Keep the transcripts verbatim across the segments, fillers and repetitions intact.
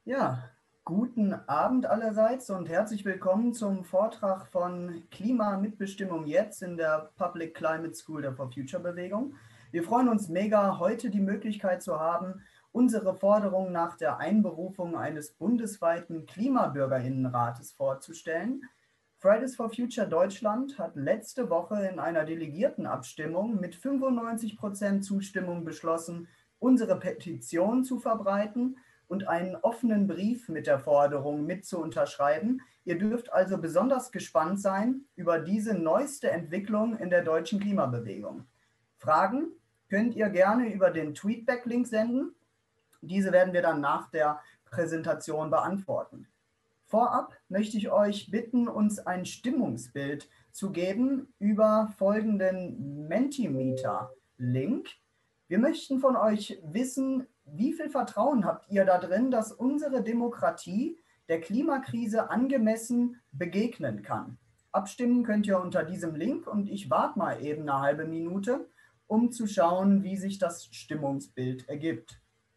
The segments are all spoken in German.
Ja, guten Abend allerseits und herzlich willkommen zum Vortrag von Klimamitbestimmung jetzt in der Public Climate School der For Future Bewegung. Wir freuen uns mega, heute die Möglichkeit zu haben, unsere Forderung nach der Einberufung eines bundesweiten Klimabürgerinnenrates vorzustellen. Fridays for Future Deutschland hat letzte Woche in einer Delegiertenabstimmung mit fünfundneunzig Prozent Zustimmung beschlossen, unsere Petition zu verbreiten und einen offenen Brief mit der Forderung mit zu unterschreiben. Ihr dürft also besonders gespannt sein über diese neueste Entwicklung in der deutschen Klimabewegung. Fragen könnt ihr gerne über den Tweetback-Link senden. Diese werden wir dann nach der Präsentation beantworten. Vorab möchte ich euch bitten, uns ein Stimmungsbild zu geben über folgenden Mentimeter-Link. Wir möchten von euch wissen, wie viel Vertrauen habt ihr da drin, dass unsere Demokratie der Klimakrise angemessen begegnen kann? Abstimmen könnt ihr unter diesem Link und ich warte mal eben eine halbe Minute, um zu schauen, wie sich das Stimmungsbild ergibt.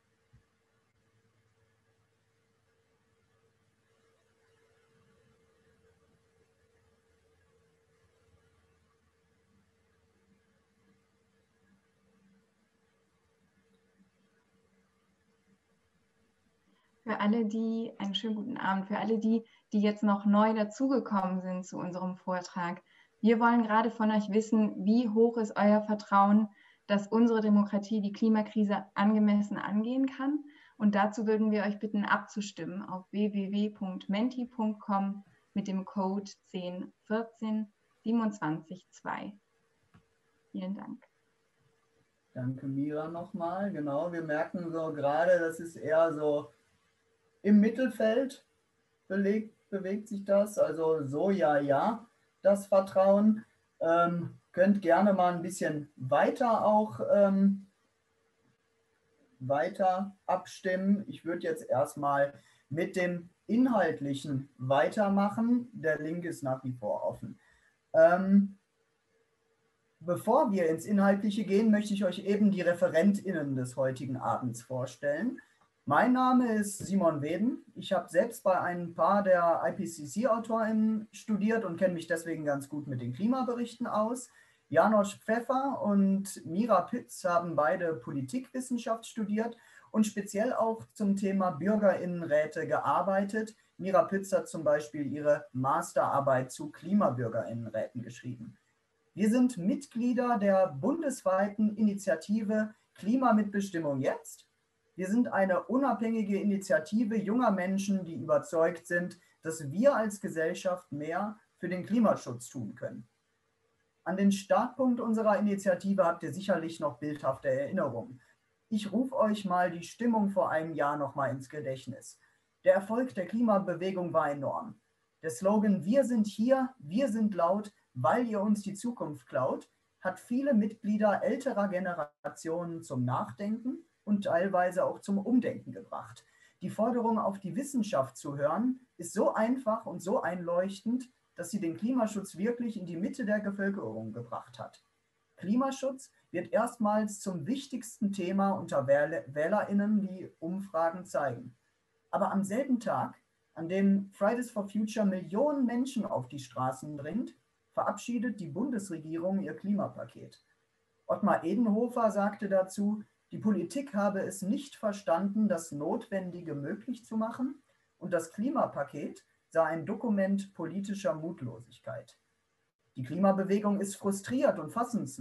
Für alle, die, einen schönen guten Abend, für alle die, die jetzt noch neu dazugekommen sind zu unserem Vortrag. Wir wollen gerade von euch wissen, wie hoch ist euer Vertrauen, dass unsere Demokratie die Klimakrise angemessen angehen kann. Und dazu würden wir euch bitten, abzustimmen auf w w w punkt menti punkt com mit dem Code zehn vierzehn siebenundzwanzig zwei. Vielen Dank. Danke, Mira, nochmal. Genau, wir merken so gerade, das ist eher so im Mittelfeld belegt, bewegt sich das. Also so, ja, ja, das Vertrauen. Ähm, könnt gerne mal ein bisschen weiter auch ähm, weiter abstimmen. Ich würde jetzt erstmal mit dem Inhaltlichen weitermachen. Der Link ist nach wie vor offen. Ähm, Bevor wir ins Inhaltliche gehen, möchte ich euch eben die ReferentInnen des heutigen Abends vorstellen. Mein Name ist Simon Weden. Ich habe selbst bei ein paar der I P C C-AutorInnen studiert und kenne mich deswegen ganz gut mit den Klimaberichten aus. Janosch Pfeffer und Mira Pütz haben beide Politikwissenschaft studiert und speziell auch zum Thema BürgerInnenräte gearbeitet. Mira Pütz hat zum Beispiel ihre Masterarbeit zu Klimabürgerinnenräten geschrieben. Wir sind Mitglieder der bundesweiten Initiative Klimamitbestimmung jetzt. Wir sind eine unabhängige Initiative junger Menschen, die überzeugt sind, dass wir als Gesellschaft mehr für den Klimaschutz tun können. An den Startpunkt unserer Initiative habt ihr sicherlich noch bildhafte Erinnerungen. Ich rufe euch mal die Stimmung vor einem Jahr noch mal ins Gedächtnis. Der Erfolg der Klimabewegung war enorm. Der Slogan „Wir sind hier, wir sind laut, weil ihr uns die Zukunft klaut“, hat viele Mitglieder älterer Generationen zum Nachdenken und teilweise auch zum Umdenken gebracht. Die Forderung, auf die Wissenschaft zu hören, ist so einfach und so einleuchtend, dass sie den Klimaschutz wirklich in die Mitte der Bevölkerung gebracht hat. Klimaschutz wird erstmals zum wichtigsten Thema unter WählerInnen, wie Umfragen zeigen. Aber am selben Tag, an dem Fridays for Future Millionen Menschen auf die Straßen bringt, verabschiedet die Bundesregierung ihr Klimapaket. Ottmar Edenhofer sagte dazu, die Politik habe es nicht verstanden, das Notwendige möglich zu machen, und das Klimapaket sei ein Dokument politischer Mutlosigkeit. Die Klimabewegung ist frustriert und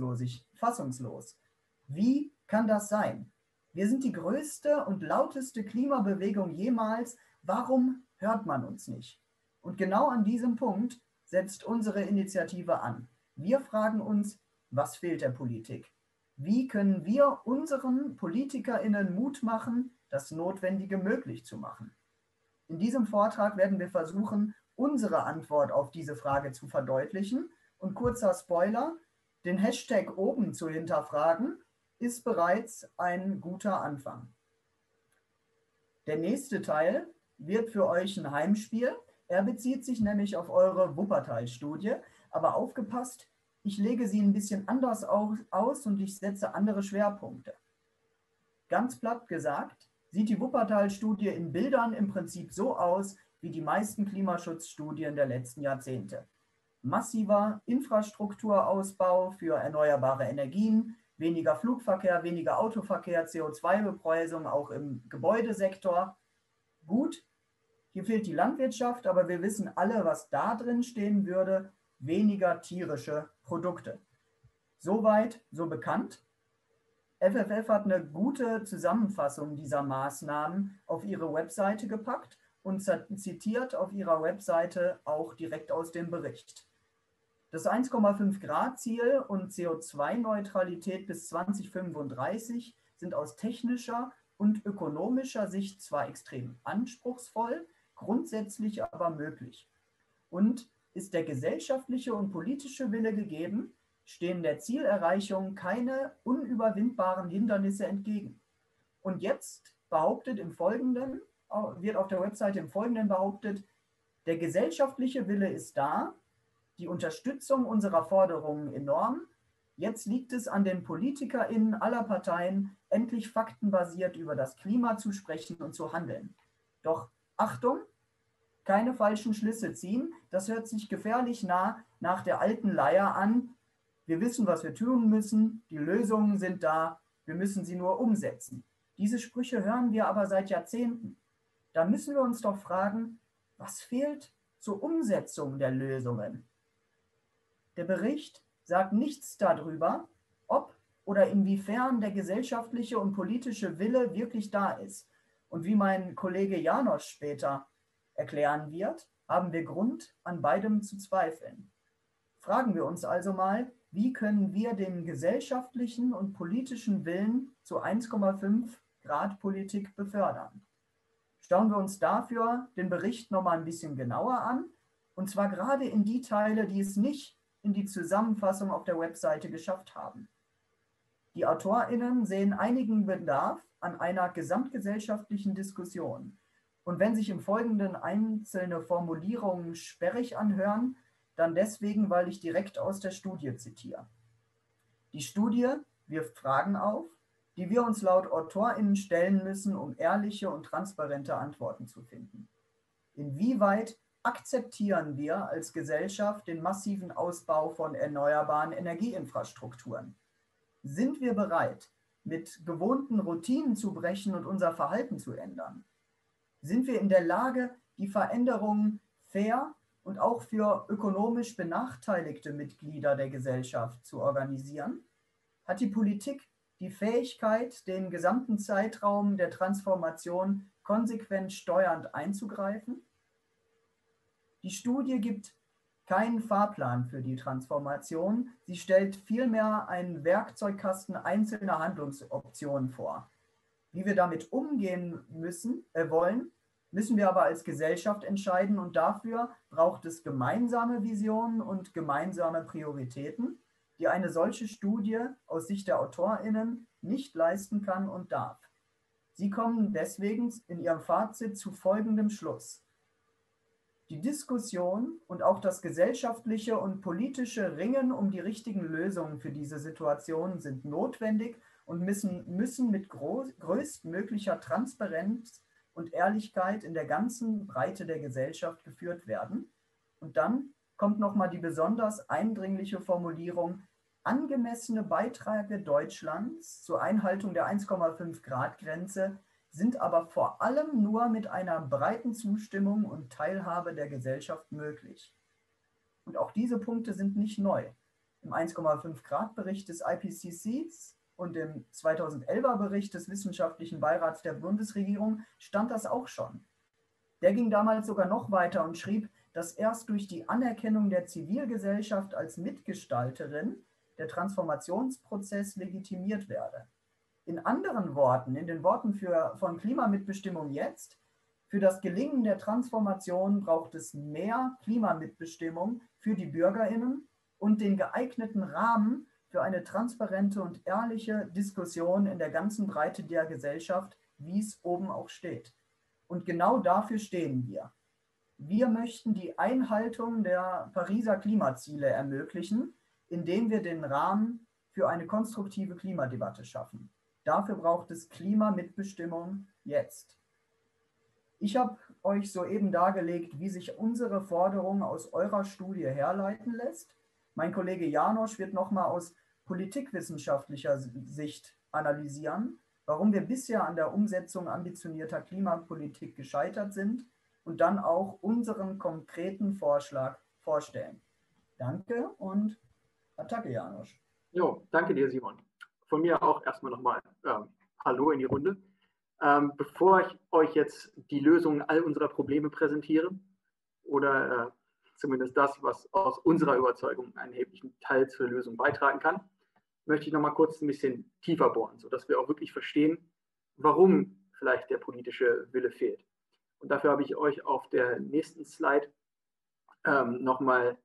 fassungslos. Wie kann das sein? Wir sind die größte und lauteste Klimabewegung jemals. Warum hört man uns nicht? Und genau an diesem Punkt setzt unsere Initiative an. Wir fragen uns, was fehlt der Politik? Wie können wir unseren PolitikerInnen Mut machen, das Notwendige möglich zu machen? In diesem Vortrag werden wir versuchen, unsere Antwort auf diese Frage zu verdeutlichen. Und kurzer Spoiler, den Hashtag oben zu hinterfragen, ist bereits ein guter Anfang. Der nächste Teil wird für euch ein Heimspiel. Er bezieht sich nämlich auf eure Wuppertal-Studie, aber aufgepasst, ich lege sie ein bisschen anders aus und ich setze andere Schwerpunkte. Ganz platt gesagt, sieht die Wuppertal-Studie in Bildern im Prinzip so aus wie die meisten Klimaschutzstudien der letzten Jahrzehnte. Massiver Infrastrukturausbau für erneuerbare Energien, weniger Flugverkehr, weniger Autoverkehr, C O zwei Bepreisung auch im Gebäudesektor. Gut, hier fehlt die Landwirtschaft, aber wir wissen alle, was da drin stehen würde, weniger tierische Produkte. Soweit, so bekannt. F F F hat eine gute Zusammenfassung dieser Maßnahmen auf ihre Webseite gepackt und zitiert auf ihrer Webseite auch direkt aus dem Bericht. Das eins Komma fünf Grad Ziel und C O zwei Neutralität bis zweitausendfünfunddreißig sind aus technischer und ökonomischer Sicht zwar extrem anspruchsvoll, grundsätzlich aber möglich. Und ist der gesellschaftliche und politische Wille gegeben, stehen der Zielerreichung keine unüberwindbaren Hindernisse entgegen. Und jetzt behauptet im Folgenden, wird auf der Webseite im Folgenden behauptet, der gesellschaftliche Wille ist da, die Unterstützung unserer Forderungen enorm. Jetzt liegt es an den PolitikerInnen aller Parteien, endlich faktenbasiert über das Klima zu sprechen und zu handeln. Doch Achtung, keine falschen Schlüsse ziehen. Das hört sich gefährlich nah nach der alten Leier an. Wir wissen, was wir tun müssen. Die Lösungen sind da. Wir müssen sie nur umsetzen. Diese Sprüche hören wir aber seit Jahrzehnten. Da müssen wir uns doch fragen, was fehlt zur Umsetzung der Lösungen? Der Bericht sagt nichts darüber, ob oder inwiefern der gesellschaftliche und politische Wille wirklich da ist. Und wie mein Kollege Janosch später erklären wird, haben wir Grund, an beidem zu zweifeln. Fragen wir uns also mal, wie können wir den gesellschaftlichen und politischen Willen zu eins Komma fünf Grad Politik befördern? Schauen wir uns dafür den Bericht nochmal ein bisschen genauer an, und zwar gerade in die Teile, die es nicht in die Zusammenfassung auf der Webseite geschafft haben. Die AutorInnen sehen einigen Bedarf an einer gesamtgesellschaftlichen Diskussion. Und wenn sich im Folgenden einzelne Formulierungen sperrig anhören, dann deswegen, weil ich direkt aus der Studie zitiere. Die Studie wirft Fragen auf, die wir uns laut AutorInnen stellen müssen, um ehrliche und transparente Antworten zu finden. Inwieweit akzeptieren wir als Gesellschaft den massiven Ausbau von erneuerbaren Energieinfrastrukturen? Sind wir bereit, mit gewohnten Routinen zu brechen und unser Verhalten zu ändern? Sind wir in der Lage, die Veränderungen fair und auch für ökonomisch benachteiligte Mitglieder der Gesellschaft zu organisieren? Hat die Politik die Fähigkeit, den gesamten Zeitraum der Transformation konsequent steuernd einzugreifen? Die Studie gibt keinen Fahrplan für die Transformation. Sie stellt vielmehr einen Werkzeugkasten einzelner Handlungsoptionen vor. Wie wir damit umgehen müssen, äh, wollen, müssen wir aber als Gesellschaft entscheiden, und dafür braucht es gemeinsame Visionen und gemeinsame Prioritäten, die eine solche Studie aus Sicht der AutorInnen nicht leisten kann und darf. Sie kommen deswegen in ihrem Fazit zu folgendem Schluss. Die Diskussion und auch das gesellschaftliche und politische Ringen um die richtigen Lösungen für diese Situation sind notwendig und müssen, müssen mit groß, größtmöglicher Transparenz und Ehrlichkeit in der ganzen Breite der Gesellschaft geführt werden. Und dann kommt nochmal die besonders eindringliche Formulierung: Angemessene Beiträge Deutschlands zur Einhaltung der eins Komma fünf Grad Grenze sind aber vor allem nur mit einer breiten Zustimmung und Teilhabe der Gesellschaft möglich. Und auch diese Punkte sind nicht neu. Im eins Komma fünf Grad Bericht des I P C Cs und im zweitausendelfer Bericht des Wissenschaftlichen Beirats der Bundesregierung stand das auch schon. Der ging damals sogar noch weiter und schrieb, dass erst durch die Anerkennung der Zivilgesellschaft als Mitgestalterin der Transformationsprozess legitimiert werde. In anderen Worten, in den Worten für, von Klimamitbestimmung jetzt, für das Gelingen der Transformation braucht es mehr Klimamitbestimmung für die BürgerInnen und den geeigneten Rahmen für eine transparente und ehrliche Diskussion in der ganzen Breite der Gesellschaft, wie es oben auch steht. Und genau dafür stehen wir. Wir möchten die Einhaltung der Pariser Klimaziele ermöglichen, indem wir den Rahmen für eine konstruktive Klimadebatte schaffen. Dafür braucht es Klimamitbestimmung jetzt. Ich habe euch soeben dargelegt, wie sich unsere Forderung aus eurer Studie herleiten lässt. Mein Kollege Janosch wird nochmal aus politikwissenschaftlicher Sicht analysieren, warum wir bisher an der Umsetzung ambitionierter Klimapolitik gescheitert sind und dann auch unseren konkreten Vorschlag vorstellen. Danke und Attacke, Janosch. Jo, danke dir, Simon. Von mir auch erstmal nochmal ähm, Hallo in die Runde. Ähm, bevor ich euch jetzt die Lösungen all unserer Probleme präsentiere oder äh, zumindest das, was aus unserer Überzeugung einen erheblichen Teil zur Lösung beitragen kann, möchte ich noch mal kurz ein bisschen tiefer bohren, sodass wir auch wirklich verstehen, warum vielleicht der politische Wille fehlt. Und dafür habe ich euch auf der nächsten Slide ähm, noch mal,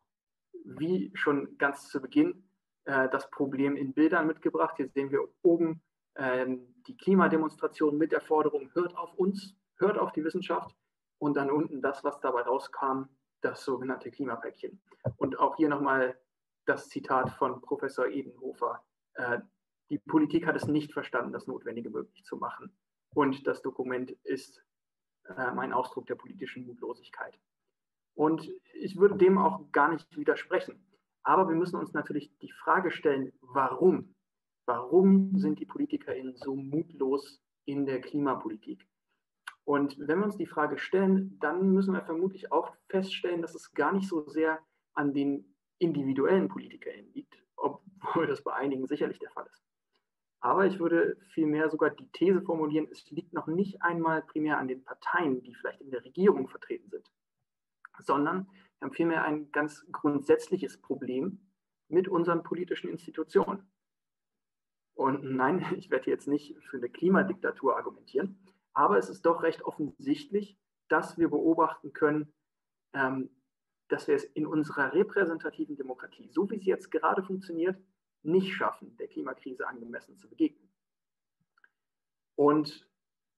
wie schon ganz zu Beginn, äh, das Problem in Bildern mitgebracht. Hier sehen wir oben ähm, die Klimademonstration mit der Forderung, hört auf uns, hört auf die Wissenschaft, und dann unten das, was dabei rauskam, das sogenannte Klimapäckchen. Und auch hier nochmal das Zitat von Professor Edenhofer. Äh, die Politik hat es nicht verstanden, das Notwendige möglich zu machen. Und das Dokument ist äh, ein Ausdruck der politischen Mutlosigkeit. Und ich würde dem auch gar nicht widersprechen. Aber wir müssen uns natürlich die Frage stellen, warum? Warum sind die PolitikerInnen so mutlos in der Klimapolitik? Und wenn wir uns die Frage stellen, dann müssen wir vermutlich auch feststellen, dass es gar nicht so sehr an den individuellen PolitikerInnen liegt, obwohl das bei einigen sicherlich der Fall ist. Aber ich würde vielmehr sogar die These formulieren, es liegt noch nicht einmal primär an den Parteien, die vielleicht in der Regierung vertreten sind, sondern wir haben vielmehr ein ganz grundsätzliches Problem mit unseren politischen Institutionen. Und nein, ich werde jetzt nicht für eine Klimadiktatur argumentieren, aber es ist doch recht offensichtlich, dass wir beobachten können, ähm, dass wir es in unserer repräsentativen Demokratie, so wie sie jetzt gerade funktioniert, nicht schaffen, der Klimakrise angemessen zu begegnen. Und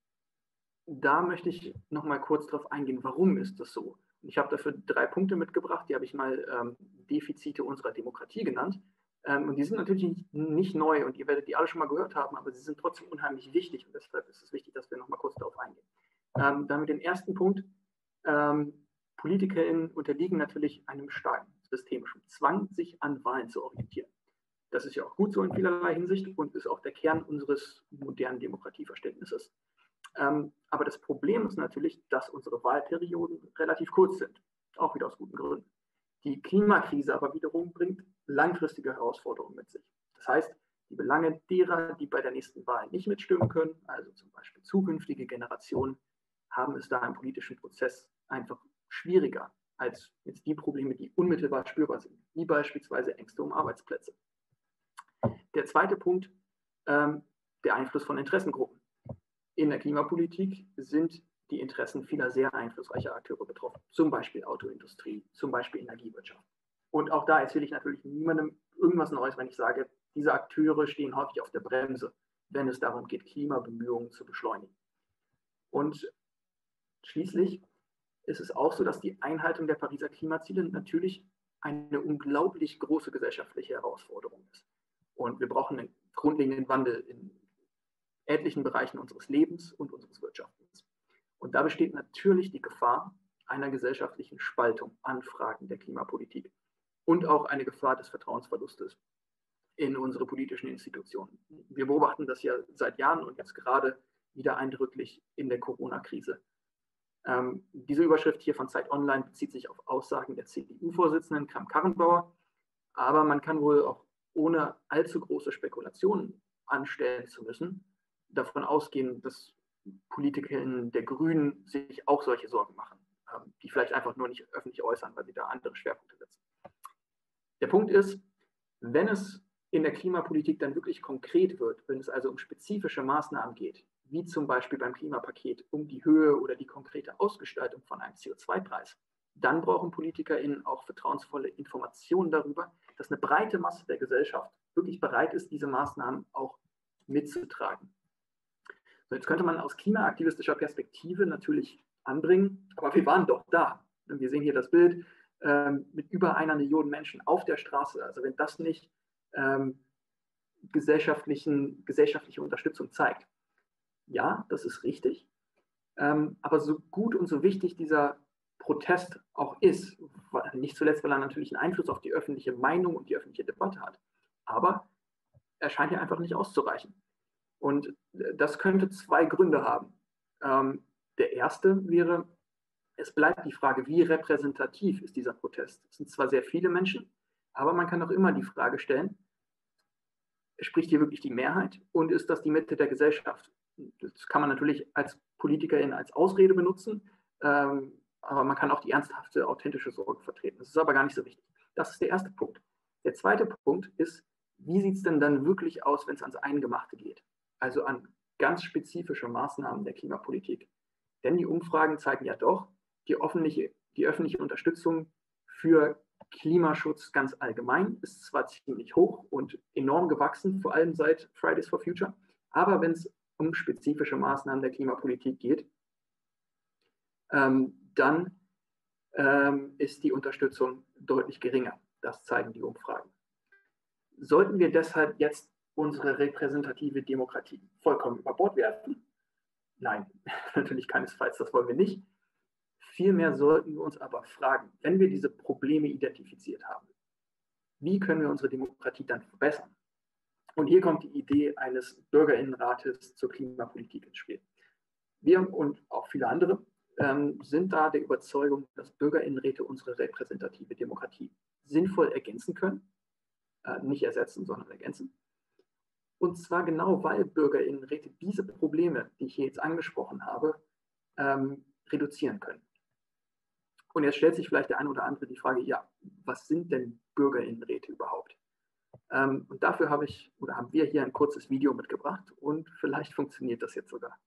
da möchte ich noch mal kurz darauf eingehen, warum ist das so? Ich habe dafür drei Punkte mitgebracht, die habe ich mal ähm, Defizite unserer Demokratie genannt. Ähm, und die sind natürlich nicht, nicht neu und ihr werdet die alle schon mal gehört haben, aber sie sind trotzdem unheimlich wichtig und deshalb ist es wichtig, dass wir noch mal kurz darauf eingehen. Ähm, dann mit dem ersten Punkt. Ähm, PolitikerInnen unterliegen natürlich einem starken systemischen Zwang, sich an Wahlen zu orientieren. Das ist ja auch gut so in vielerlei Hinsicht und ist auch der Kern unseres modernen Demokratieverständnisses. Ähm, aber das Problem ist natürlich, dass unsere Wahlperioden relativ kurz sind, auch wieder aus guten Gründen. Die Klimakrise aber wiederum bringt langfristige Herausforderungen mit sich. Das heißt, die Belange derer, die bei der nächsten Wahl nicht mitstimmen können, also zum Beispiel zukünftige Generationen, haben es da im politischen Prozess einfach schwieriger als jetzt die Probleme, die unmittelbar spürbar sind, wie beispielsweise Ängste um Arbeitsplätze. Der zweite Punkt, ähm, der Einfluss von Interessengruppen. In der Klimapolitik sind die Interessen vieler sehr einflussreicher Akteure betroffen, zum Beispiel Autoindustrie, zum Beispiel Energiewirtschaft. Und auch da erzähle ich natürlich niemandem irgendwas Neues, wenn ich sage, diese Akteure stehen häufig auf der Bremse, wenn es darum geht, Klimabemühungen zu beschleunigen. Und schließlich ist es auch so, dass die Einhaltung der Pariser Klimaziele natürlich eine unglaublich große gesellschaftliche Herausforderung ist. Und wir brauchen einen grundlegenden Wandel in etlichen Bereichen unseres Lebens und unseres Wirtschaftens. Und da besteht natürlich die Gefahr einer gesellschaftlichen Spaltung an Fragen der Klimapolitik und auch eine Gefahr des Vertrauensverlustes in unsere politischen Institutionen. Wir beobachten das ja seit Jahren und jetzt gerade wieder eindrücklich in der Corona-Krise. Ähm, diese Überschrift hier von Zeit Online bezieht sich auf Aussagen der C D U-Vorsitzenden Kramp-Karrenbauer, aber man kann wohl auch ohne allzu große Spekulationen anstellen zu müssen, davon ausgehen, dass PolitikerInnen der Grünen sich auch solche Sorgen machen, ähm, die vielleicht einfach nur nicht öffentlich äußern, weil sie da andere Schwerpunkte setzen. Der Punkt ist, wenn es in der Klimapolitik dann wirklich konkret wird, wenn es also um spezifische Maßnahmen geht, wie zum Beispiel beim Klimapaket um die Höhe oder die konkrete Ausgestaltung von einem C O zwei Preis, dann brauchen PolitikerInnen auch vertrauensvolle Informationen darüber, dass eine breite Masse der Gesellschaft wirklich bereit ist, diese Maßnahmen auch mitzutragen. So, jetzt könnte man aus klimaaktivistischer Perspektive natürlich anbringen, aber wir waren doch da. Wir sehen hier das Bild ähm, mit über einer Million Menschen auf der Straße. Also wenn das nicht ähm, gesellschaftlichen, gesellschaftliche Unterstützung zeigt. Ja, das ist richtig. Ähm, aber so gut und so wichtig dieser Protest auch ist, nicht zuletzt, weil er natürlich einen Einfluss auf die öffentliche Meinung und die öffentliche Debatte hat, aber er scheint ja einfach nicht auszureichen. Und das könnte zwei Gründe haben. Ähm, der erste wäre, es bleibt die Frage, wie repräsentativ ist dieser Protest? Es sind zwar sehr viele Menschen, aber man kann auch immer die Frage stellen, spricht hier wirklich die Mehrheit und ist das die Mitte der Gesellschaft? Das kann man natürlich als Politikerin als Ausrede benutzen, ähm, aber man kann auch die ernsthafte, authentische Sorge vertreten. Das ist aber gar nicht so wichtig. Das ist der erste Punkt. Der zweite Punkt ist, wie sieht es denn dann wirklich aus, wenn es ans Eingemachte geht? Also an ganz spezifische Maßnahmen der Klimapolitik. Denn die Umfragen zeigen ja doch, die öffentliche, die öffentliche Unterstützung für Klimaschutz ganz allgemein ist zwar ziemlich hoch und enorm gewachsen, vor allem seit Fridays for Future, aber wenn es um spezifische Maßnahmen der Klimapolitik geht, ähm, dann ähm, ist die Unterstützung deutlich geringer. Das zeigen die Umfragen. Sollten wir deshalb jetzt unsere repräsentative Demokratie vollkommen über Bord werfen? Nein, natürlich keinesfalls, das wollen wir nicht. Vielmehr sollten wir uns aber fragen, wenn wir diese Probleme identifiziert haben, wie können wir unsere Demokratie dann verbessern? Und hier kommt die Idee eines Bürgerinnenrates zur Klimapolitik ins Spiel. Wir und auch viele andere ähm, sind da der Überzeugung, dass Bürgerinnenräte unsere repräsentative Demokratie sinnvoll ergänzen können, äh, nicht ersetzen, sondern ergänzen. Und zwar genau, weil Bürgerinnenräte diese Probleme, die ich hier jetzt angesprochen habe, ähm, reduzieren können. Und jetzt stellt sich vielleicht der eine oder andere die Frage, ja, was sind denn Bürgerinnenräte überhaupt? Ähm, und dafür habe ich oder haben wir hier ein kurzes Video mitgebracht und vielleicht funktioniert das jetzt sogar.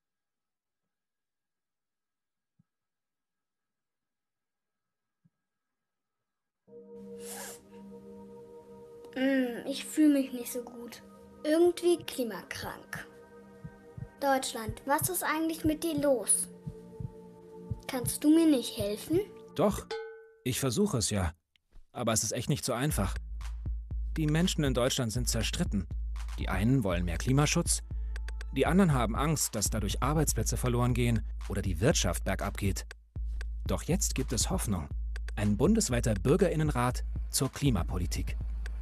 Ich fühle mich nicht so gut. Irgendwie klimakrank. Deutschland, was ist eigentlich mit dir los? Kannst du mir nicht helfen? Doch, ich versuche es ja. Aber es ist echt nicht so einfach. Die Menschen in Deutschland sind zerstritten. Die einen wollen mehr Klimaschutz, die anderen haben Angst, dass dadurch Arbeitsplätze verloren gehen oder die Wirtschaft bergab geht. Doch jetzt gibt es Hoffnung. Ein bundesweiter Bürgerinnenrat zur Klimapolitik.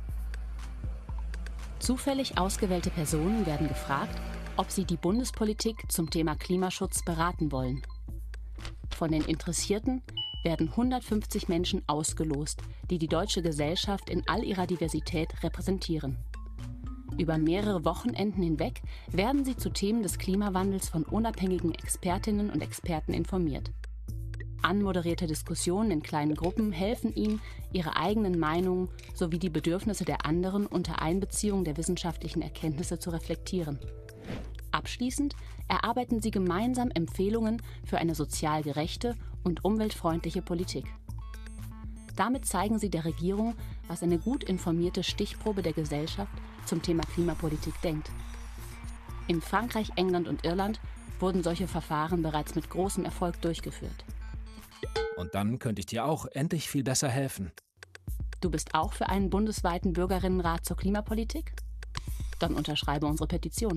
Zufällig ausgewählte Personen werden gefragt, ob sie die Bundespolitik zum Thema Klimaschutz beraten wollen. Von den Interessierten werden hundertfünfzig Menschen ausgelost, die die deutsche Gesellschaft in all ihrer Diversität repräsentieren. Über mehrere Wochenenden hinweg werden sie zu Themen des Klimawandels von unabhängigen Expertinnen und Experten informiert. Anmoderierte Diskussionen in kleinen Gruppen helfen ihnen, ihre eigenen Meinungen sowie die Bedürfnisse der anderen unter Einbeziehung der wissenschaftlichen Erkenntnisse zu reflektieren. Abschließend erarbeiten sie gemeinsam Empfehlungen für eine sozial gerechte und umweltfreundliche Politik. Damit zeigen sie der Regierung, was eine gut informierte Stichprobe der Gesellschaft zum Thema Klimapolitik denkt. In Frankreich, England und Irland wurden solche Verfahren bereits mit großem Erfolg durchgeführt. Und dann könnte ich dir auch endlich viel besser helfen. Du bist auch für einen bundesweiten Bürgerinnenrat zur Klimapolitik? Dann unterschreibe unsere Petition.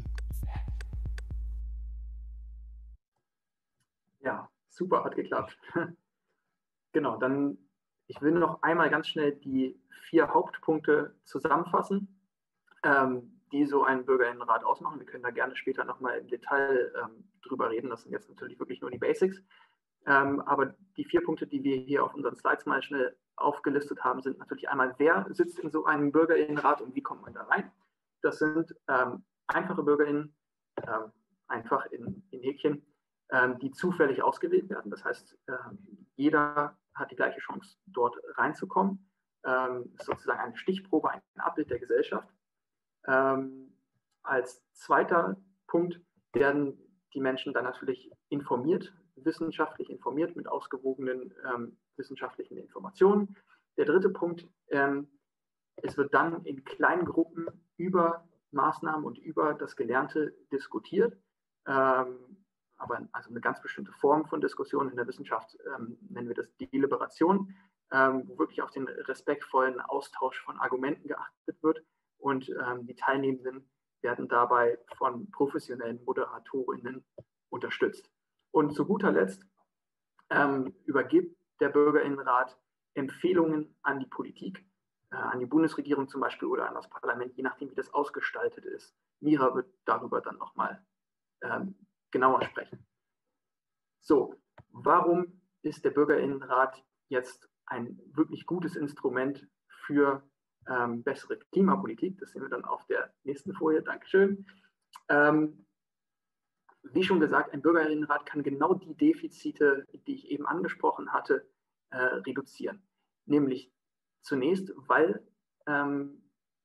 Ja, super, hat geklappt. Genau, dann, ich will noch einmal ganz schnell die vier Hauptpunkte zusammenfassen, ähm, die so einen Bürgerinnenrat ausmachen. Wir können da gerne später nochmal im Detail ähm, drüber reden. Das sind jetzt natürlich wirklich nur die Basics. Ähm, aber die vier Punkte, die wir hier auf unseren Slides mal schnell aufgelistet haben, sind natürlich einmal, wer sitzt in so einem Bürgerinnenrat und wie kommt man da rein? Das sind ähm, einfache BürgerInnen, ähm, einfach in, in Häkchen, ähm, die zufällig ausgewählt werden. Das heißt, ähm, jeder hat die gleiche Chance, dort reinzukommen. Ähm, ist sozusagen eine Stichprobe, ein Abbild der Gesellschaft. Ähm, als zweiter Punkt werden die Menschen dann natürlich informiert, wissenschaftlich informiert mit ausgewogenen ähm, wissenschaftlichen Informationen. Der dritte Punkt, ähm, es wird dann in kleinen Gruppen über Maßnahmen und über das Gelernte diskutiert. Ähm, aber also eine ganz bestimmte Form von Diskussion in der Wissenschaft ähm, nennen wir das Deliberation, ähm, wo wirklich auf den respektvollen Austausch von Argumenten geachtet wird und ähm, die Teilnehmenden werden dabei von professionellen Moderatorinnen unterstützt. Und zu guter Letzt ähm, übergibt der Bürgerinnenrat Empfehlungen an die Politik, äh, an die Bundesregierung zum Beispiel oder an das Parlament, je nachdem, wie das ausgestaltet ist. Mira wird darüber dann nochmal ähm, genauer sprechen. So, warum ist der Bürgerinnenrat jetzt ein wirklich gutes Instrument für ähm, bessere Klimapolitik? Das sehen wir dann auf der nächsten Folie. Dankeschön. Ähm, wie schon gesagt, ein Bürgerinnenrat kann genau die Defizite, die ich eben angesprochen hatte, äh, reduzieren. Nämlich zunächst, weil ähm,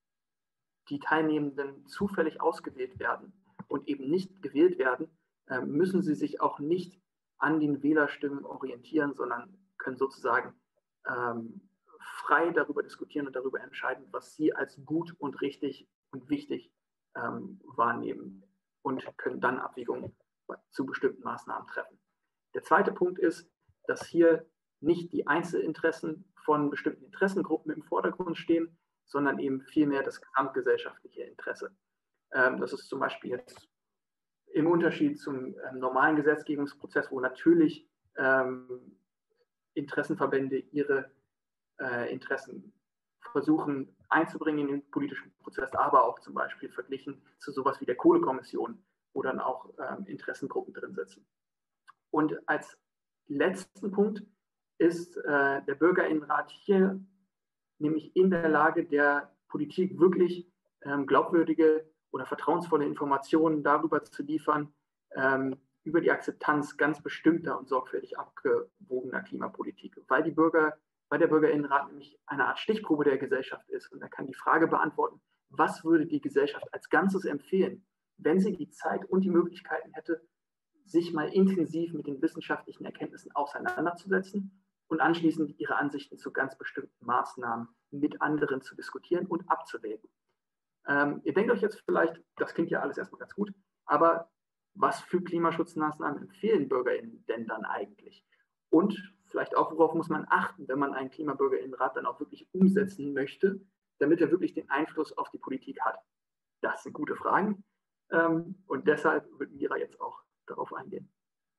die Teilnehmenden zufällig ausgewählt werden und eben nicht gewählt werden, äh, müssen sie sich auch nicht an den Wählerstimmen orientieren, sondern können sozusagen ähm, frei darüber diskutieren und darüber entscheiden, was sie als gut und richtig und wichtig ähm, wahrnehmen und können dann Abwägungen zu bestimmten Maßnahmen treffen. Der zweite Punkt ist, dass hier nicht die Einzelinteressen von bestimmten Interessengruppen im Vordergrund stehen, sondern eben vielmehr das gesamtgesellschaftliche Interesse. Ähm, das ist zum Beispiel jetzt im Unterschied zum ähm, normalen Gesetzgebungsprozess, wo natürlich ähm, Interessenverbände ihre äh, Interessen versuchen einzubringen in den politischen Prozess, aber auch zum Beispiel verglichen zu sowas wie der Kohlekommission, wo dann auch ähm, Interessengruppen drin sitzen. Und als letzten Punkt ist äh, der Bürgerinnenrat hier nämlich in der Lage, der Politik wirklich ähm, glaubwürdige oder vertrauensvolle Informationen darüber zu liefern, ähm, über die Akzeptanz ganz bestimmter und sorgfältig abgewogener Klimapolitik, weil, die Bürger, weil der Bürgerinnenrat nämlich eine Art Stichprobe der Gesellschaft ist und er kann die Frage beantworten, was würde die Gesellschaft als Ganzes empfehlen, wenn sie die Zeit und die Möglichkeiten hätte, sich mal intensiv mit den wissenschaftlichen Erkenntnissen auseinanderzusetzen und anschließend ihre Ansichten zu ganz bestimmten Maßnahmen mit anderen zu diskutieren und abzuwägen. Ähm, ihr denkt euch jetzt vielleicht, das klingt ja alles erstmal ganz gut, aber was für Klimaschutzmaßnahmen empfehlen BürgerInnen denn dann eigentlich? Und vielleicht auch, worauf muss man achten, wenn man einen Klimabürgerinnenrat dann auch wirklich umsetzen möchte, damit er wirklich den Einfluss auf die Politik hat? Das sind gute Fragen ähm, und deshalb wird Mira jetzt auch darauf eingehen.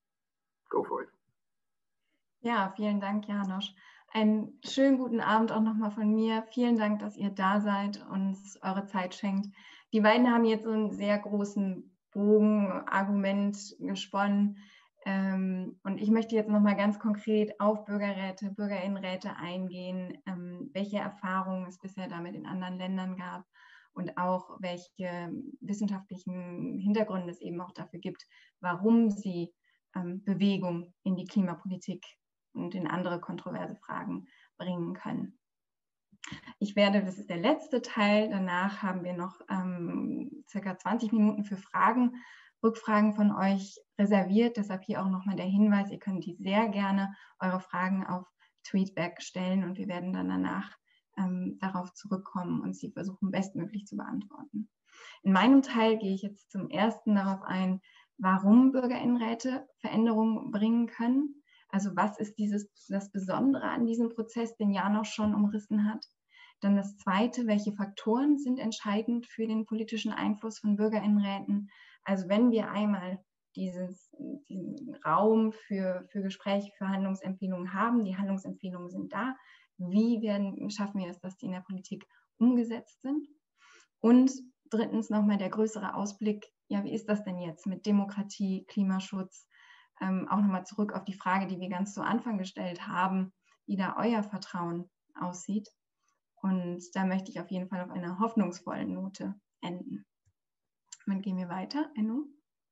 Go for it. Ja, vielen Dank, Janosch. Einen schönen guten Abend auch nochmal von mir. Vielen Dank, dass ihr da seid und uns eure Zeit schenkt. Die beiden haben jetzt so einen sehr großen Bogen, Argument gesponnen. Ähm, und ich möchte jetzt nochmal ganz konkret auf Bürgerräte, Bürgerinnenräte eingehen, ähm, welche Erfahrungen es bisher damit in anderen Ländern gab und auch welche wissenschaftlichen Hintergründe es eben auch dafür gibt, warum sie ähm, Bewegung in die Klimapolitik und in andere kontroverse Fragen bringen können. Ich werde, das ist der letzte Teil, danach haben wir noch ähm, circa zwanzig Minuten für Fragen, Rückfragen von euch reserviert. Deshalb hier auch nochmal der Hinweis, ihr könnt die sehr gerne, eure Fragen auf Tweetback stellen und wir werden dann danach ähm, darauf zurückkommen und sie versuchen bestmöglich zu beantworten. In meinem Teil gehe ich jetzt zum ersten darauf ein, warum Bürgerinnenräte Veränderungen bringen können. Also was ist dieses, das Besondere an diesem Prozess, den Janosch schon umrissen hat? Dann das Zweite, welche Faktoren sind entscheidend für den politischen Einfluss von Bürgerinnenräten? Also wenn wir einmal dieses, diesen Raum für, für Gespräche, für Handlungsempfehlungen haben, die Handlungsempfehlungen sind da, wie werden, schaffen wir es, dass die in der Politik umgesetzt sind? Und drittens nochmal der größere Ausblick, ja, wie ist das denn jetzt mit Demokratie, Klimaschutz? Ähm, auch nochmal zurück auf die Frage, die wir ganz zu Anfang gestellt haben, wie da euer Vertrauen aussieht. Und da möchte ich auf jeden Fall auf einer hoffnungsvollen Note enden. Dann gehen wir weiter, Enno.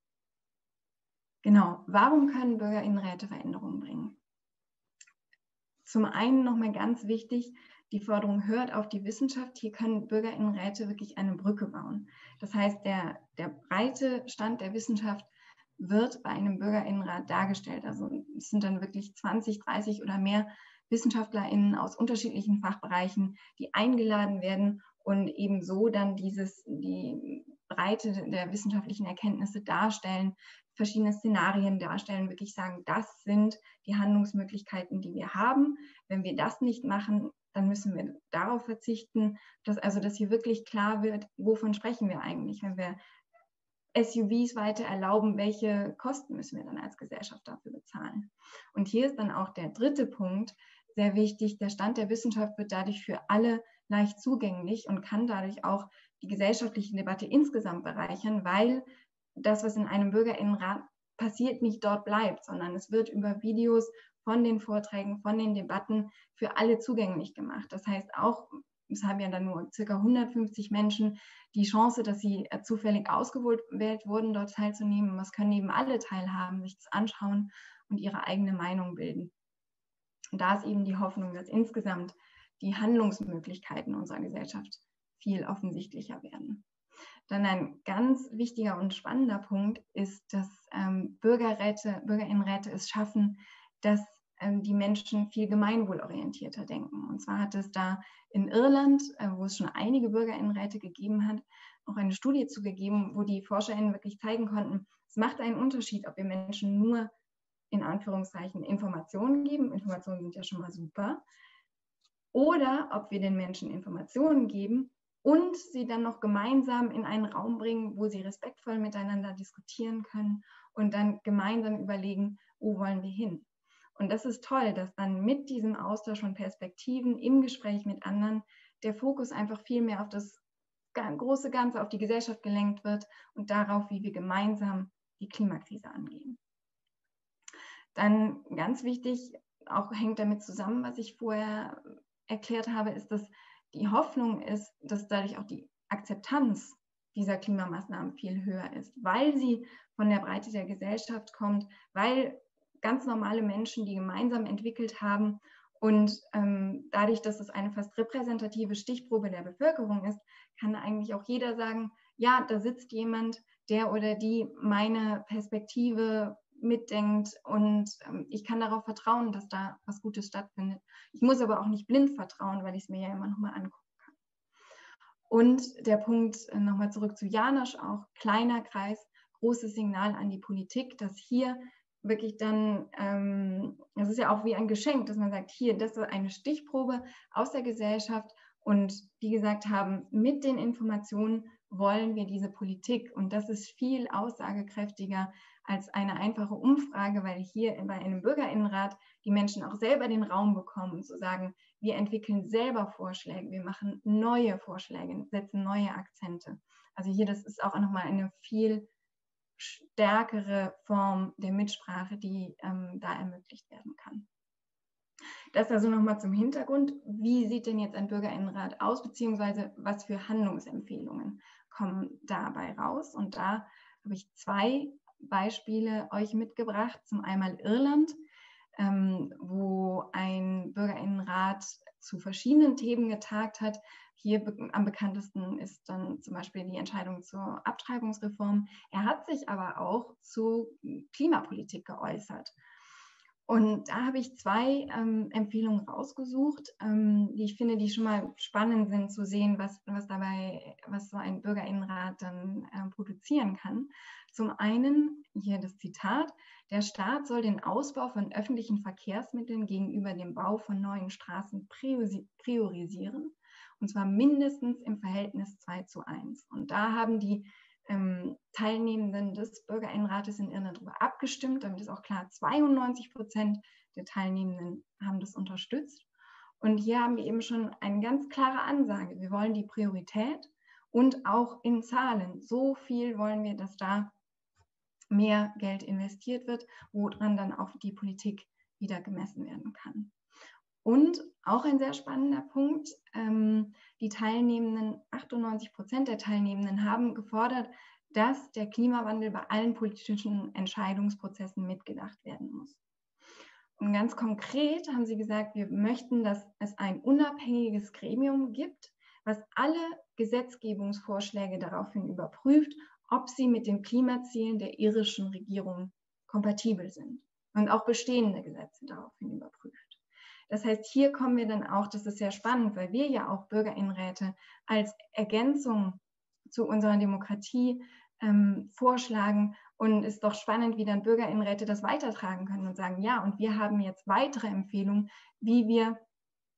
Genau, warum können Bürgerinnenräte Veränderungen bringen? Zum einen nochmal ganz wichtig, die Forderung hört auf die Wissenschaft. Hier können Bürgerinnenräte wirklich eine Brücke bauen. Das heißt, der, der breite Stand der Wissenschaft wird bei einem Bürgerinnenrat dargestellt. Also es sind dann wirklich zwanzig, dreißig oder mehr WissenschaftlerInnen aus unterschiedlichen Fachbereichen, die eingeladen werden und eben so dann dieses, die Breite der wissenschaftlichen Erkenntnisse darstellen, verschiedene Szenarien darstellen, wirklich sagen, das sind die Handlungsmöglichkeiten, die wir haben. Wenn wir das nicht machen, dann müssen wir darauf verzichten, dass also dass hier wirklich klar wird, wovon sprechen wir eigentlich, wenn wir S U Vs weiter erlauben, welche Kosten müssen wir dann als Gesellschaft dafür bezahlen. Und hier ist dann auch der dritte Punkt sehr wichtig. Der Stand der Wissenschaft wird dadurch für alle leicht zugänglich und kann dadurch auch die gesellschaftliche Debatte insgesamt bereichern, weil das, was in einem BürgerInnenrat passiert, nicht dort bleibt, sondern es wird über Videos von den Vorträgen, von den Debatten für alle zugänglich gemacht. Das heißt auch, es haben ja dann nur ca. hundertfünfzig Menschen die Chance, dass sie äh, zufällig ausgewählt wurden, dort teilzunehmen. Es können eben alle teilhaben, sich das anschauen und ihre eigene Meinung bilden. Und da ist eben die Hoffnung, dass insgesamt die Handlungsmöglichkeiten unserer Gesellschaft viel offensichtlicher werden. Dann ein ganz wichtiger und spannender Punkt ist, dass ähm, Bürgerräte, BürgerInnenräte es schaffen, dass ähm, die Menschen viel gemeinwohlorientierter denken. Und zwar hat es da in Irland, äh, wo es schon einige BürgerInnenräte gegeben hat, auch eine Studie zugegeben, wo die ForscherInnen wirklich zeigen konnten, es macht einen Unterschied, ob wir Menschen nur in Anführungszeichen Informationen geben, Informationen sind ja schon mal super, oder ob wir den Menschen Informationen geben und sie dann noch gemeinsam in einen Raum bringen, wo sie respektvoll miteinander diskutieren können und dann gemeinsam überlegen, wo wollen wir hin. Und das ist toll, dass dann mit diesem Austausch von Perspektiven im Gespräch mit anderen der Fokus einfach viel mehr auf das große Ganze, auf die Gesellschaft gelenkt wird und darauf, wie wir gemeinsam die Klimakrise angehen. Dann ganz wichtig, auch hängt damit zusammen, was ich vorher erklärt habe, ist, dass die Hoffnung ist, dass dadurch auch die Akzeptanz dieser Klimamaßnahmen viel höher ist, weil sie von der Breite der Gesellschaft kommt, weil ganz normale Menschen die gemeinsam entwickelt haben und ähm, dadurch, dass es eine fast repräsentative Stichprobe der Bevölkerung ist, kann eigentlich auch jeder sagen, ja, da sitzt jemand, der oder die meine Perspektive mitdenkt und ähm, ich kann darauf vertrauen, dass da was Gutes stattfindet. Ich muss aber auch nicht blind vertrauen, weil ich es mir ja immer nochmal angucken kann. Und der Punkt, äh, nochmal zurück zu Janosch, auch kleiner Kreis, großes Signal an die Politik, dass hier wirklich dann, ähm, das ist ja auch wie ein Geschenk, dass man sagt, hier, das ist eine Stichprobe aus der Gesellschaft und die gesagt haben, mit den Informationen wollen wir diese Politik und das ist viel aussagekräftiger als eine einfache Umfrage, weil hier bei einem BürgerInnenrat die Menschen auch selber den Raum bekommen, zu sagen, wir entwickeln selber Vorschläge, wir machen neue Vorschläge, setzen neue Akzente. Also hier, das ist auch nochmal eine viel stärkere Form der Mitsprache, die ähm, da ermöglicht werden kann. Das also nochmal zum Hintergrund. Wie sieht denn jetzt ein BürgerInnenrat aus, beziehungsweise was für Handlungsempfehlungen kommen dabei raus? Und da habe ich zwei Beispiele euch mitgebracht. Zum einen Irland, ähm, wo ein BürgerInnenrat zu verschiedenen Themen getagt hat. Hier be- am bekanntesten ist dann zum Beispiel die Entscheidung zur Abtreibungsreform. Er hat sich aber auch zu Klimapolitik geäußert. Und da habe ich zwei ähm, Empfehlungen rausgesucht, ähm, die ich finde, die schon mal spannend sind zu sehen, was, was dabei, was so ein BürgerInnenrat dann äh, produzieren kann. Zum einen hier das Zitat: Der Staat soll den Ausbau von öffentlichen Verkehrsmitteln gegenüber dem Bau von neuen Straßen priorisieren, und zwar mindestens im Verhältnis zwei zu eins. Und da haben die Ähm, Teilnehmenden des BürgerInnenrates in Irland darüber abgestimmt, damit ist auch klar, zweiundneunzig Prozent der Teilnehmenden haben das unterstützt. Und hier haben wir eben schon eine ganz klare Ansage. Wir wollen die Priorität und auch in Zahlen. So viel wollen wir, dass da mehr Geld investiert wird, woran dann auch die Politik wieder gemessen werden kann. Und auch ein sehr spannender Punkt, ähm, die Teilnehmenden, achtundneunzig Prozent der Teilnehmenden haben gefordert, dass der Klimawandel bei allen politischen Entscheidungsprozessen mitgedacht werden muss. Und ganz konkret haben sie gesagt, wir möchten, dass es ein unabhängiges Gremium gibt, was alle Gesetzgebungsvorschläge daraufhin überprüft, ob sie mit den Klimazielen der irischen Regierung kompatibel sind und auch bestehende Gesetze daraufhin überprüft. Das heißt, hier kommen wir dann auch, das ist sehr spannend, weil wir ja auch BürgerInnenräte als Ergänzung zu unserer Demokratie ähm, vorschlagen. Und es ist doch spannend, wie dann BürgerInnenräte das weitertragen können und sagen, ja, und wir haben jetzt weitere Empfehlungen, wie wir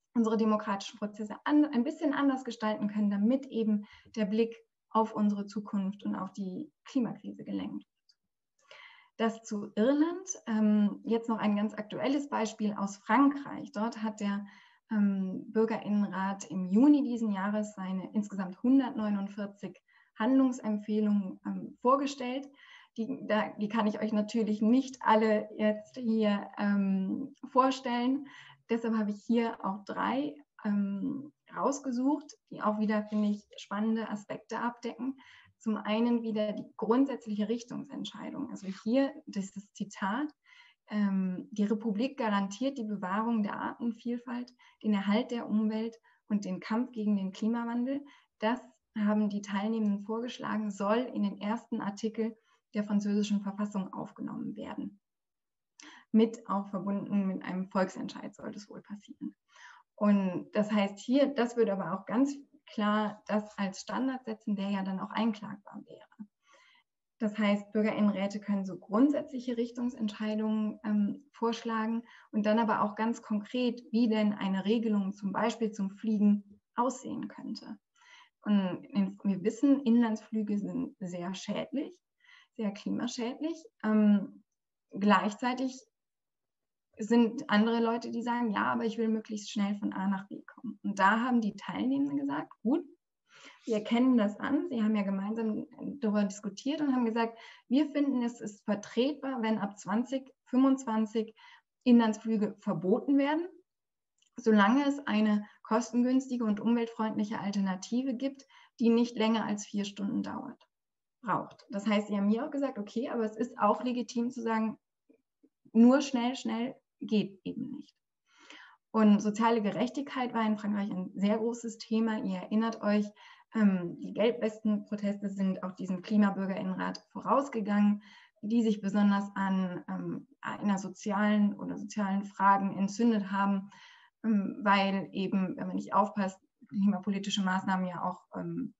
unsere demokratischen Prozesse an, ein bisschen anders gestalten können, damit eben der Blick auf unsere Zukunft und auf die Klimakrise gelenkt wird. Das zu Irland. Ähm, jetzt noch ein ganz aktuelles Beispiel aus Frankreich. Dort hat der ähm, Bürgerinnenrat im Juni diesen Jahres seine insgesamt hundertneunundvierzig Handlungsempfehlungen ähm, vorgestellt. Die, da, die kann ich euch natürlich nicht alle jetzt hier ähm, vorstellen. Deshalb habe ich hier auch drei ähm, rausgesucht, die auch wieder, finde ich, spannende Aspekte abdecken. Zum einen wieder die grundsätzliche Richtungsentscheidung. Also hier dieses Zitat, ähm, die Republik garantiert die Bewahrung der Artenvielfalt, den Erhalt der Umwelt und den Kampf gegen den Klimawandel. Das haben die Teilnehmenden vorgeschlagen, soll in den ersten Artikel der französischen Verfassung aufgenommen werden. Mit auch verbunden mit einem Volksentscheid soll das wohl passieren. Und das heißt hier, das würde aber auch ganz klar das als Standard setzen, der ja dann auch einklagbar wäre. Das heißt, Bürgerinnenräte können so grundsätzliche Richtungsentscheidungen ähm, vorschlagen und dann aber auch ganz konkret, wie denn eine Regelung zum Beispiel zum Fliegen aussehen könnte. Und wir wissen, Inlandsflüge sind sehr schädlich, sehr klimaschädlich. Ähm, gleichzeitig sind andere Leute, die sagen, ja, aber ich will möglichst schnell von A nach B kommen. Und da haben die Teilnehmenden gesagt, gut, wir erkennen das an. Sie haben ja gemeinsam darüber diskutiert und haben gesagt, wir finden, es ist vertretbar, wenn ab zwanzig fünfundzwanzig Inlandsflüge verboten werden, solange es eine kostengünstige und umweltfreundliche Alternative gibt, die nicht länger als vier Stunden dauert, braucht. Das heißt, sie haben mir auch gesagt, okay, aber es ist auch legitim zu sagen, nur schnell, schnell geht eben nicht. Und soziale Gerechtigkeit war in Frankreich ein sehr großes Thema. Ihr erinnert euch, ähm, die Gelbwesten-Proteste sind auch diesem Klimabürgerinnenrat vorausgegangen, die sich besonders an ähm, einer sozialen oder sozialen Fragen entzündet haben, ähm, weil eben, wenn man nicht aufpasst, klimapolitische Maßnahmen ja auch ähm,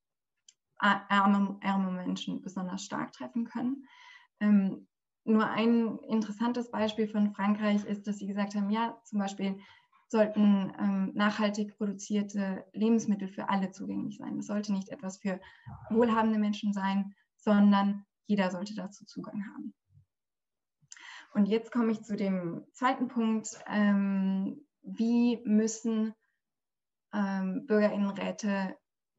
arme, arme Menschen besonders stark treffen können. Ähm, Nur ein interessantes Beispiel von Frankreich ist, dass sie gesagt haben, ja, zum Beispiel sollten ähm, nachhaltig produzierte Lebensmittel für alle zugänglich sein. Das sollte nicht etwas für wohlhabende Menschen sein, sondern jeder sollte dazu Zugang haben. Und jetzt komme ich zu dem zweiten Punkt, ähm, wie müssen ähm, Bürgerinnenräte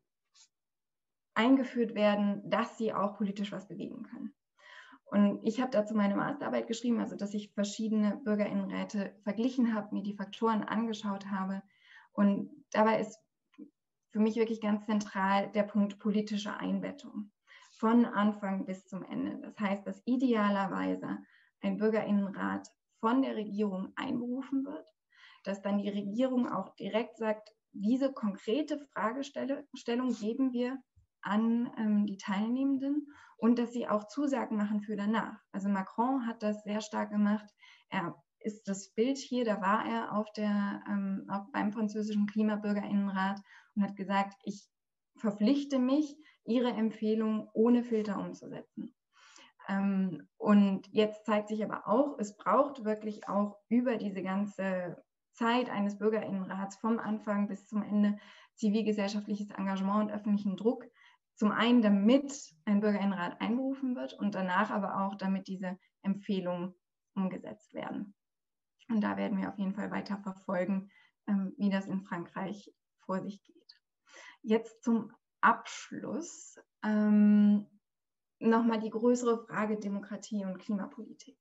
eingeführt werden, dass sie auch politisch was bewegen können. Und ich habe dazu meine Masterarbeit geschrieben, also dass ich verschiedene Bürgerinnenräte verglichen habe, mir die Faktoren angeschaut habe. Und dabei ist für mich wirklich ganz zentral der Punkt politische Einbettung. Von Anfang bis zum Ende. Das heißt, dass idealerweise ein Bürgerinnenrat von der Regierung einberufen wird, dass dann die Regierung auch direkt sagt, diese konkrete Fragestellung geben wir an ähm, die Teilnehmenden und dass sie auch Zusagen machen für danach. Also Macron hat das sehr stark gemacht. Er ist das Bild hier, da war er auf der, ähm, auch beim französischen Klimabürgerinnenrat und hat gesagt, ich verpflichte mich, Ihre Empfehlung ohne Filter umzusetzen. Ähm, und jetzt zeigt sich aber auch, es braucht wirklich auch über diese ganze Zeit eines Bürgerinnenrats vom Anfang bis zum Ende zivilgesellschaftliches Engagement und öffentlichen Druck. Zum einen, damit ein Bürgerinnenrat einberufen wird und danach aber auch, damit diese Empfehlungen umgesetzt werden. Und da werden wir auf jeden Fall weiter verfolgen, ähm, wie das in Frankreich vor sich geht. Jetzt zum Abschluss ähm, nochmal die größere Frage Demokratie und Klimapolitik.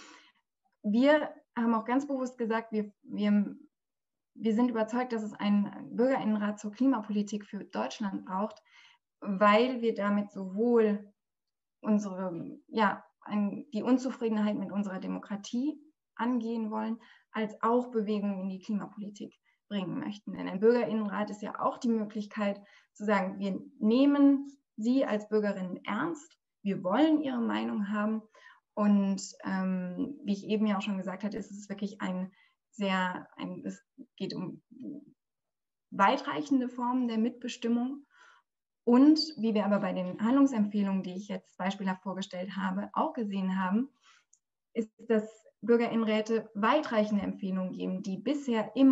Wir haben auch ganz bewusst gesagt, wir, wir, wir sind überzeugt, dass es einen Bürgerinnenrat zur Klimapolitik für Deutschland braucht, weil wir damit sowohl unsere, ja, ein, die Unzufriedenheit mit unserer Demokratie angehen wollen, als auch Bewegungen in die Klimapolitik bringen möchten. Denn ein Bürgerinnenrat ist ja auch die Möglichkeit zu sagen, wir nehmen Sie als Bürgerinnen ernst, wir wollen Ihre Meinung haben und ähm, wie ich eben ja auch schon gesagt hatte, ist es wirklich ein sehr, ein, es geht um weitreichende Formen der Mitbestimmung. Und wie wir aber bei den Handlungsempfehlungen, die ich jetzt beispielhaft vorgestellt habe, auch gesehen haben, ist, dass Bürgerinnenräte weitreichende Empfehlungen geben, die bisher immer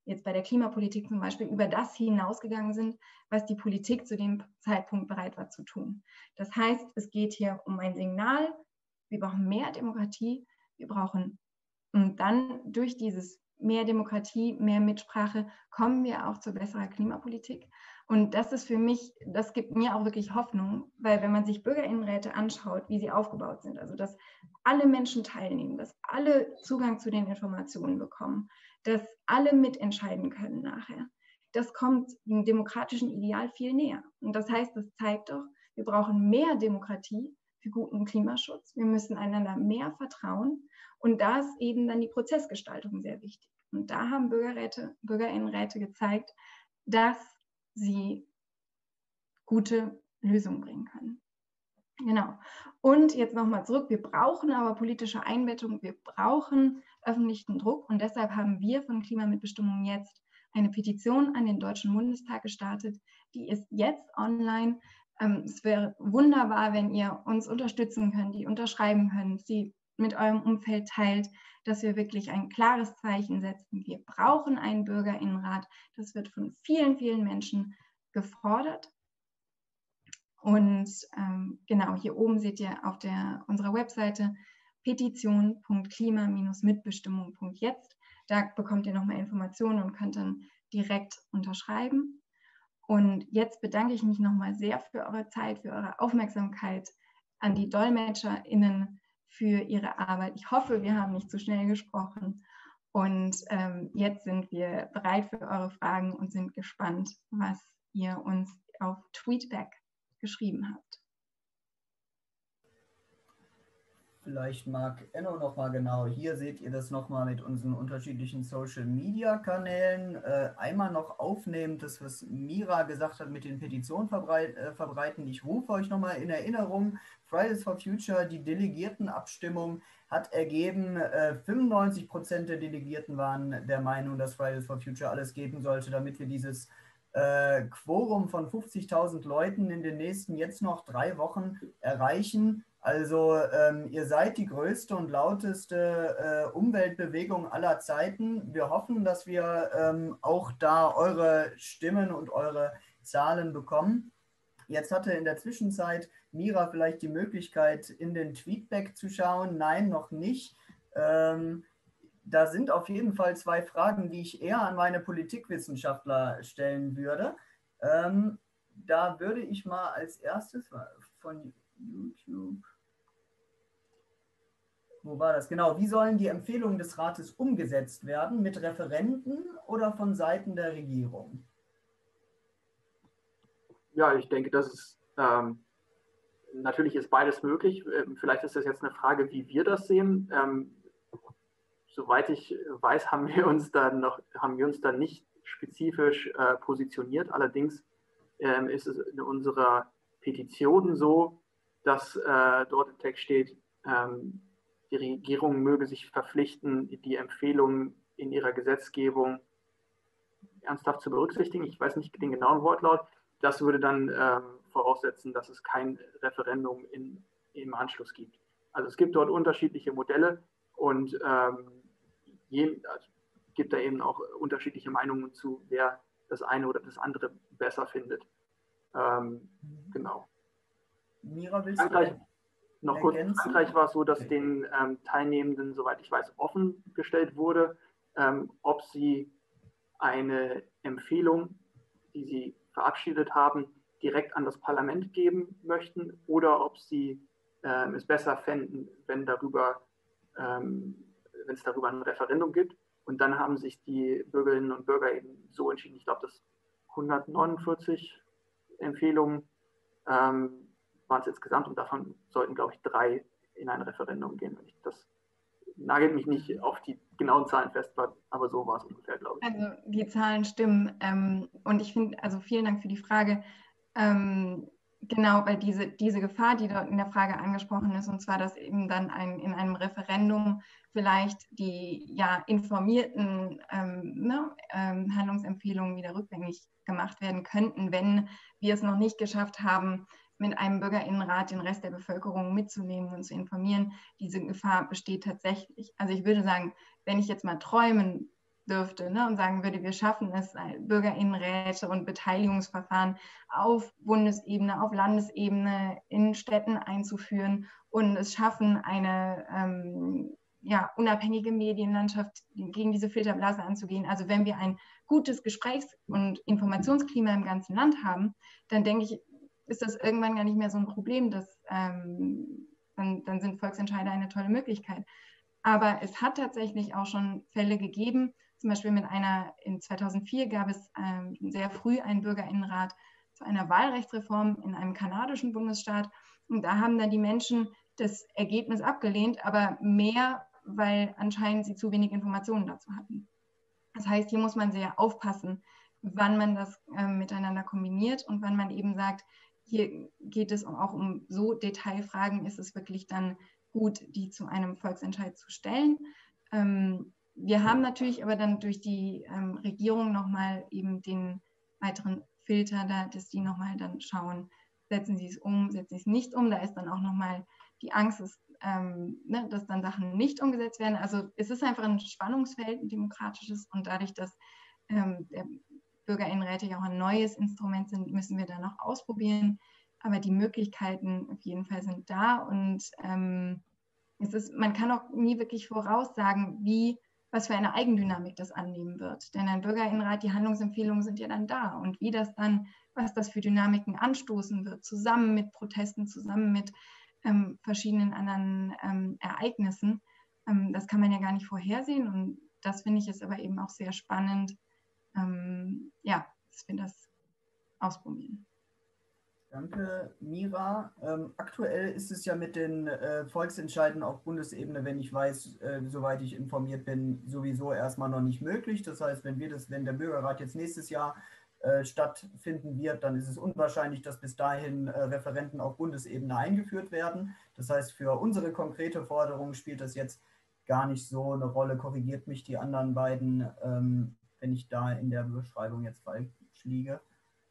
jetzt bei der Klimapolitik zum Beispiel über das hinausgegangen sind, was die Politik zu dem Zeitpunkt bereit war zu tun. Das heißt, es geht hier um ein Signal, wir brauchen mehr Demokratie, wir brauchen, und dann durch dieses mehr Demokratie, mehr Mitsprache, kommen wir auch zu besserer Klimapolitik. Und das ist für mich, das gibt mir auch wirklich Hoffnung, weil wenn man sich BürgerInnenräte anschaut, wie sie aufgebaut sind, also dass alle Menschen teilnehmen, dass alle Zugang zu den Informationen bekommen, dass alle mitentscheiden können nachher, das kommt dem demokratischen Ideal viel näher. Und das heißt, das zeigt doch, wir brauchen mehr Demokratie für guten Klimaschutz, wir müssen einander mehr vertrauen und da ist eben dann die Prozessgestaltung sehr wichtig. Und da haben Bürgerräte, BürgerInnenräte gezeigt, dass sie gute Lösungen bringen können. Genau. Und jetzt nochmal zurück, wir brauchen aber politische Einbettung, wir brauchen öffentlichen Druck und deshalb haben wir von Klimamitbestimmung jetzt eine Petition an den Deutschen Bundestag gestartet, die ist jetzt online. Es wäre wunderbar, wenn ihr uns unterstützen könnt, die unterschreiben könnt, sie mit eurem Umfeld teilt, dass wir wirklich ein klares Zeichen setzen. Wir brauchen einen BürgerInnenrat. Das wird von vielen, vielen Menschen gefordert. Und ähm, genau, hier oben seht ihr auf der, unserer Webseite petition punkt klima mitbestimmung punkt jetzt. Da bekommt ihr nochmal Informationen und könnt dann direkt unterschreiben. Und jetzt bedanke ich mich nochmal sehr für eure Zeit, für eure Aufmerksamkeit, an die DolmetscherInnen für ihre Arbeit. Ich hoffe, wir haben nicht zu schnell gesprochen. Und ähm, jetzt sind wir bereit für eure Fragen und sind gespannt, was ihr uns auf Tweetback geschrieben habt. Vielleicht mag Enno nochmal genau, hier seht ihr das nochmal mit unseren unterschiedlichen Social-Media-Kanälen. Äh, einmal noch aufnehmend, das was Mira gesagt hat mit den Petitionen verbreit, äh, verbreiten. Ich rufe euch nochmal in Erinnerung, Fridays for Future, die Delegiertenabstimmung hat ergeben, äh, fünfundneunzig Prozent der Delegierten waren der Meinung, dass Fridays for Future alles geben sollte, damit wir dieses äh, Quorum von fünfzigtausend Leuten in den nächsten jetzt noch drei Wochen erreichen. Also ähm, ihr seid die größte und lauteste äh, Umweltbewegung aller Zeiten. Wir hoffen, dass wir ähm, auch da eure Stimmen und eure Zahlen bekommen. Jetzt hatte in der Zwischenzeit Mira vielleicht die Möglichkeit, in den Tweetback zu schauen. Nein, noch nicht. Ähm, da sind auf jeden Fall zwei Fragen, die ich eher an meine Politikwissenschaftler stellen würde. Ähm, da würde ich mal als erstes von YouTube. Wo war das? Genau. Wie sollen die Empfehlungen des Rates umgesetzt werden? Mit Referenden oder von Seiten der Regierung? Ja, ich denke, das ist ähm, natürlich ist beides möglich. Ähm, vielleicht ist das jetzt eine Frage, wie wir das sehen. Ähm, soweit ich weiß, haben wir uns dann noch, haben wir uns dann nicht spezifisch äh, positioniert. Allerdings ähm, ist es in unserer Petition so, dass äh, dort im Text steht, ähm, die Regierung möge sich verpflichten, die Empfehlungen in ihrer Gesetzgebung ernsthaft zu berücksichtigen. Ich weiß nicht den genauen Wortlaut. Das würde dann ähm, voraussetzen, dass es kein Referendum in, im Anschluss gibt. Also es gibt dort unterschiedliche Modelle und ähm, je, also gibt da eben auch unterschiedliche Meinungen zu, wer das eine oder das andere besser findet. Ähm, genau. Mira, willst Frankreich, du noch kurz, in ergänzen? Frankreich war es so, dass den ähm, Teilnehmenden, soweit ich weiß, offen gestellt wurde, ähm, ob sie eine Empfehlung, die sie verabschiedet haben, direkt an das Parlament geben möchten oder ob sie ähm, es besser fänden, wenn darüber, ähm, wenn es darüber ein Referendum gibt. Und dann haben sich die Bürgerinnen und Bürger eben so entschieden, ich glaube, das hundertneunundvierzig Empfehlungen ähm, waren es insgesamt und davon sollten, glaube ich, drei in ein Referendum gehen. Das nagelt mich nicht auf die genauen Zahlen fest, aber so war es ungefähr, glaube ich. Also die Zahlen stimmen ähm, und ich finde, also vielen Dank für die Frage. Ähm, genau, weil diese, diese Gefahr, die dort in der Frage angesprochen ist, und zwar, dass eben dann ein, in einem Referendum vielleicht die ja informierten ähm, ne, ähm, Handlungsempfehlungen wieder rückgängig gemacht werden könnten, wenn wir es noch nicht geschafft haben, mit einem Bürgerinnenrat den Rest der Bevölkerung mitzunehmen und zu informieren. Diese Gefahr besteht tatsächlich. Also ich würde sagen, wenn ich jetzt mal träumen dürfte, ne, und sagen würde, wir schaffen es, Bürgerinnenräte und Beteiligungsverfahren auf Bundesebene, auf Landesebene in Städten einzuführen und es schaffen, eine ähm, ja, unabhängige Medienlandschaft gegen diese Filterblase anzugehen. Also wenn wir ein gutes Gesprächs- und Informationsklima im ganzen Land haben, dann denke ich, ist das irgendwann gar nicht mehr so ein Problem, dass, ähm, dann, dann sind Volksentscheide eine tolle Möglichkeit. Aber es hat tatsächlich auch schon Fälle gegeben, zum Beispiel mit einer, in zweitausendvier gab es ähm, sehr früh einen Bürgerinnenrat zu einer Wahlrechtsreform in einem kanadischen Bundesstaat. Und da haben dann die Menschen das Ergebnis abgelehnt, aber mehr, weil anscheinend sie zu wenig Informationen dazu hatten. Das heißt, hier muss man sehr aufpassen, wann man das äh, miteinander kombiniert und wann man eben sagt, hier geht es auch um so Detailfragen, ist es wirklich dann gut, die zu einem Volksentscheid zu stellen. Ähm, wir haben natürlich aber dann durch die ähm, Regierung nochmal eben den weiteren Filter da, dass die nochmal dann schauen, setzen sie es um, setzen sie es nicht um. Da ist dann auch nochmal die Angst, dass, ähm, ne, dass dann Sachen nicht umgesetzt werden. Also es ist einfach ein Spannungsfeld, ein demokratisches, und dadurch, dass ähm, der Bürgerinnenräte ja auch ein neues Instrument sind, müssen wir da noch ausprobieren. Aber die Möglichkeiten auf jeden Fall sind da und ähm, es ist, man kann auch nie wirklich voraussagen, wie, was für eine Eigendynamik das annehmen wird. Denn ein Bürgerinnenrat, die Handlungsempfehlungen sind ja dann da und wie das dann, was das für Dynamiken anstoßen wird, zusammen mit Protesten, zusammen mit ähm, verschiedenen anderen ähm, Ereignissen, ähm, das kann man ja gar nicht vorhersehen und das finde ich jetzt aber eben auch sehr spannend. Ähm, ja, dass wir das ausprobieren. Danke, Mira. Ähm, aktuell ist es ja mit den äh, Volksentscheiden auf Bundesebene, wenn ich weiß, äh, soweit ich informiert bin, sowieso erstmal noch nicht möglich. Das heißt, wenn wir das, wenn der Bürgerrat jetzt nächstes Jahr äh, stattfinden wird, dann ist es unwahrscheinlich, dass bis dahin äh, Referenden auf Bundesebene eingeführt werden. Das heißt, für unsere konkrete Forderung spielt das jetzt gar nicht so eine Rolle. Korrigiert mich die anderen beiden, ähm, wenn ich da in der Beschreibung jetzt falsch liege.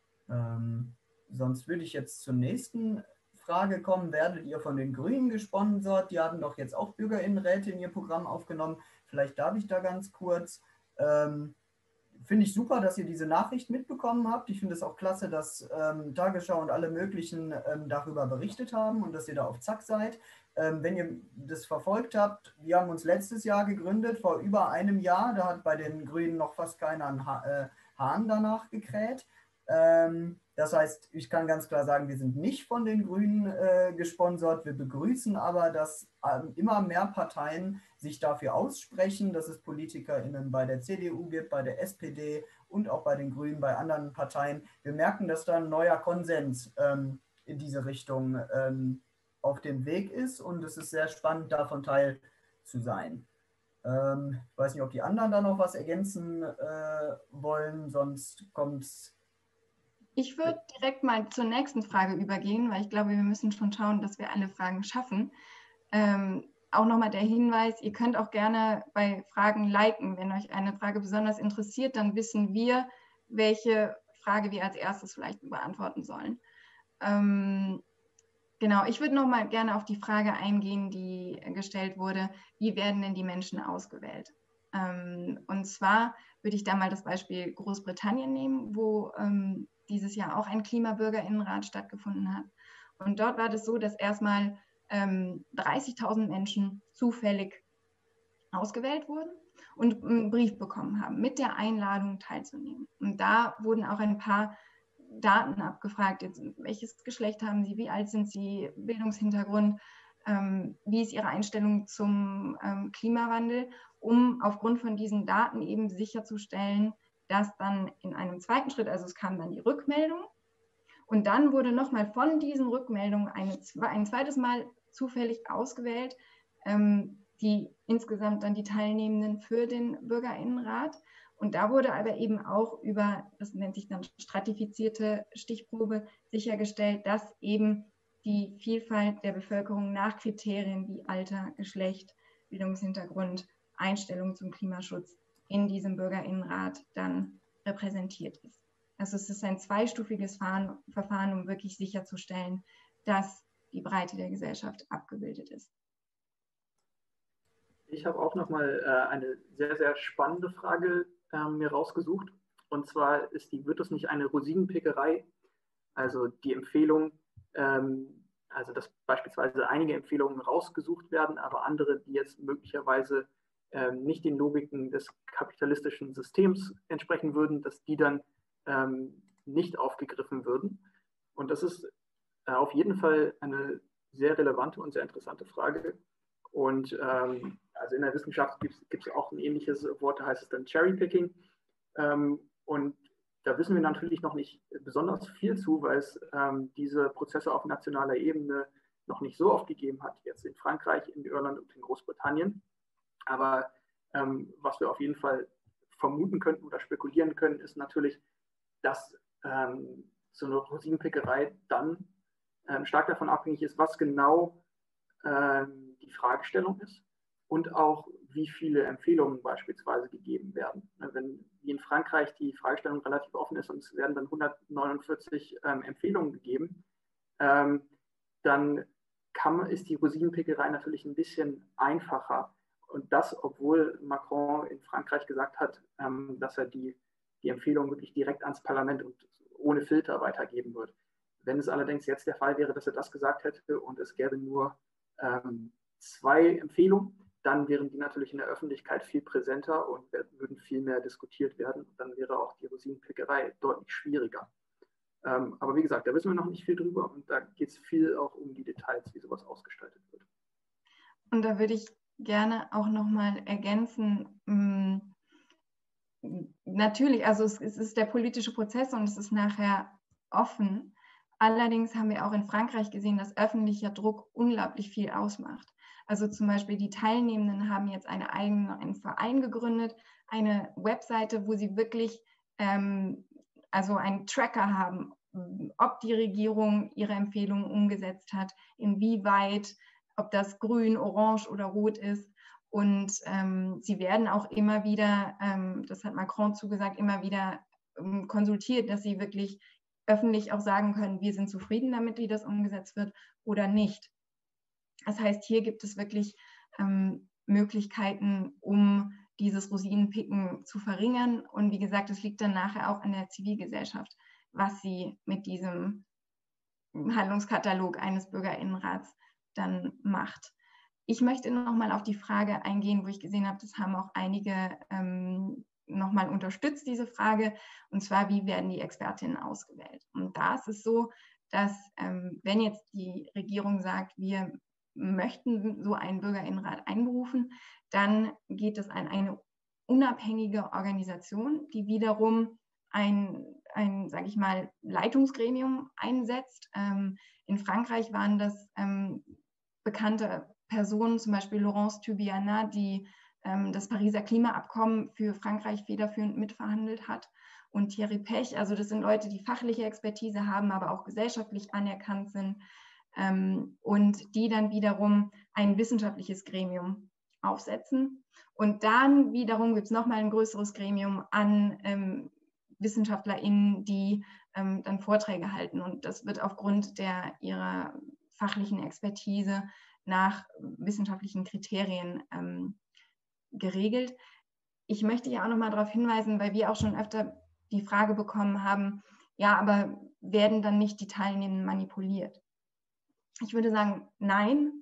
Ähm, Sonst würde ich jetzt zur nächsten Frage kommen. Werdet ihr von den Grünen gesponsert? Die hatten doch jetzt auch Bürgerinnenräte in ihr Programm aufgenommen. Vielleicht darf ich da ganz kurz. Ähm, finde ich super, dass ihr diese Nachricht mitbekommen habt. Ich finde es auch klasse, dass ähm, Tagesschau und alle möglichen ähm, darüber berichtet haben und dass ihr da auf Zack seid. Ähm, wenn ihr das verfolgt habt, wir haben uns letztes Jahr gegründet, vor über einem Jahr. Da hat bei den Grünen noch fast keiner einen ha äh, Hahn danach gekräht. Ähm, das heißt, ich kann ganz klar sagen, wir sind nicht von den Grünen äh, gesponsert. Wir begrüßen aber, dass ähm, immer mehr Parteien sich dafür aussprechen, dass es PolitikerInnen bei der C D U gibt, bei der S P D und auch bei den Grünen, bei anderen Parteien. Wir merken, dass da ein neuer Konsens ähm, in diese Richtung ähm, auf dem Weg ist und es ist sehr spannend, davon Teil zu sein. Ähm, ich weiß nicht, ob die anderen da noch was ergänzen äh, wollen, sonst kommt es. Ich würde direkt mal zur nächsten Frage übergehen, weil ich glaube, wir müssen schon schauen, dass wir alle Fragen schaffen. Ähm, auch nochmal der Hinweis, ihr könnt auch gerne bei Fragen liken. Wenn euch eine Frage besonders interessiert, dann wissen wir, welche Frage wir als erstes vielleicht beantworten sollen. Ähm, genau, ich würde nochmal gerne auf die Frage eingehen, die gestellt wurde, wie werden denn die Menschen ausgewählt? Ähm, und zwar würde ich da mal das Beispiel Großbritannien nehmen, wo ähm, dieses Jahr auch ein Klimabürgerinnenrat stattgefunden hat. Und dort war das so, dass erstmal ähm, dreißigtausend Menschen zufällig ausgewählt wurden und einen Brief bekommen haben mit der Einladung teilzunehmen. Und da wurden auch ein paar Daten abgefragt. Jetzt, welches Geschlecht haben sie, wie alt sind sie, Bildungshintergrund, ähm, wie ist ihre Einstellung zum ähm, Klimawandel, um aufgrund von diesen Daten eben sicherzustellen, dass dann in einem zweiten Schritt, also es kam dann die Rückmeldung und dann wurde nochmal von diesen Rückmeldungen eine, ein zweites Mal zufällig ausgewählt, ähm, die insgesamt dann die Teilnehmenden für den Bürgerinnenrat. Und da wurde aber eben auch über, das nennt sich dann stratifizierte Stichprobe, sichergestellt, dass eben die Vielfalt der Bevölkerung nach Kriterien wie Alter, Geschlecht, Bildungshintergrund, Einstellung zum Klimaschutz in diesem Bürgerinnenrat dann repräsentiert ist. Also es ist ein zweistufiges Verfahren, um wirklich sicherzustellen, dass die Breite der Gesellschaft abgebildet ist. Ich habe auch nochmal äh, eine sehr, sehr spannende Frage äh, mir rausgesucht. Und zwar ist die, wird das nicht eine Rosinenpickerei? Also die Empfehlung, ähm, also dass beispielsweise einige Empfehlungen rausgesucht werden, aber andere, die jetzt möglicherweise ähm, nicht den Logiken des kapitalistischen Systems entsprechen würden, dass die dann ähm, nicht aufgegriffen würden. Und das ist äh, auf jeden Fall eine sehr relevante und sehr interessante Frage. Und ähm, also in der Wissenschaft gibt es auch ein ähnliches Wort, da heißt es dann Cherrypicking. Ähm, und da wissen wir natürlich noch nicht besonders viel zu, weil es ähm, diese Prozesse auf nationaler Ebene noch nicht so oft gegeben hat, jetzt in Frankreich, in Irland und in Großbritannien. Aber ähm, was wir auf jeden Fall vermuten könnten oder spekulieren können, ist natürlich, dass ähm, so eine Rosinenpickerei dann ähm, stark davon abhängig ist, was genau ähm, die Fragestellung ist und auch wie viele Empfehlungen beispielsweise gegeben werden. Wenn wie in Frankreich die Fragestellung relativ offen ist und es werden dann hundertneunundvierzig ähm, Empfehlungen gegeben, ähm, dann kann, ist die Rosinenpickerei natürlich ein bisschen einfacher. Und das, obwohl Macron in Frankreich gesagt hat, ähm, dass er die, die Empfehlung wirklich direkt ans Parlament und ohne Filter weitergeben wird. Wenn es allerdings jetzt der Fall wäre, dass er das gesagt hätte und es gäbe nur ähm, zwei Empfehlungen, dann wären die natürlich in der Öffentlichkeit viel präsenter und würden viel mehr diskutiert werden. Und dann wäre auch die Rosinenpickerei deutlich schwieriger. Ähm, aber wie gesagt, da wissen wir noch nicht viel drüber und da geht es viel auch um die Details, wie sowas ausgestaltet wird. Und da würde ich gerne auch nochmal ergänzen, mh, natürlich, also es, es ist der politische Prozess und es ist nachher offen. Allerdings haben wir auch in Frankreich gesehen, dass öffentlicher Druck unglaublich viel ausmacht. Also zum Beispiel die Teilnehmenden haben jetzt eine eigene, einen Verein gegründet, eine Webseite, wo sie wirklich ähm, also einen Tracker haben, ob die Regierung ihre Empfehlungen umgesetzt hat, inwieweit, ob das grün, orange oder rot ist. Und ähm, sie werden auch immer wieder, ähm, das hat Macron zugesagt, immer wieder ähm, konsultiert, dass sie wirklich öffentlich auch sagen können, wir sind zufrieden damit, wie das umgesetzt wird oder nicht. Das heißt, hier gibt es wirklich ähm, Möglichkeiten, um dieses Rosinenpicken zu verringern. Und wie gesagt, es liegt dann nachher auch an der Zivilgesellschaft, was sie mit diesem Handlungskatalog eines Bürgerinnenrats dann macht. Ich möchte nochmal auf die Frage eingehen, wo ich gesehen habe, das haben auch einige ähm, nochmal unterstützt, diese Frage, und zwar, wie werden die Expertinnen ausgewählt? Und da ist es so, dass ähm, wenn jetzt die Regierung sagt, wir möchten so einen Bürgerinnenrat einberufen, dann geht es an eine unabhängige Organisation, die wiederum ein, ein sage ich mal, Leitungsgremium einsetzt. Ähm, in Frankreich waren das ähm, bekannte Personen, zum Beispiel Laurence Tubiana, die ähm, das Pariser Klimaabkommen für Frankreich federführend mitverhandelt hat. Und Thierry Pech, also das sind Leute, die fachliche Expertise haben, aber auch gesellschaftlich anerkannt sind ähm, und die dann wiederum ein wissenschaftliches Gremium aufsetzen. Und dann wiederum gibt es nochmal ein größeres Gremium an ähm, WissenschaftlerInnen, die ähm, dann Vorträge halten. Und das wird aufgrund der, ihrer fachlichen Expertise nach wissenschaftlichen Kriterien ähm, geregelt. Ich möchte ja auch nochmal darauf hinweisen, weil wir auch schon öfter die Frage bekommen haben, ja, aber werden dann nicht die Teilnehmenden manipuliert? Ich würde sagen, nein,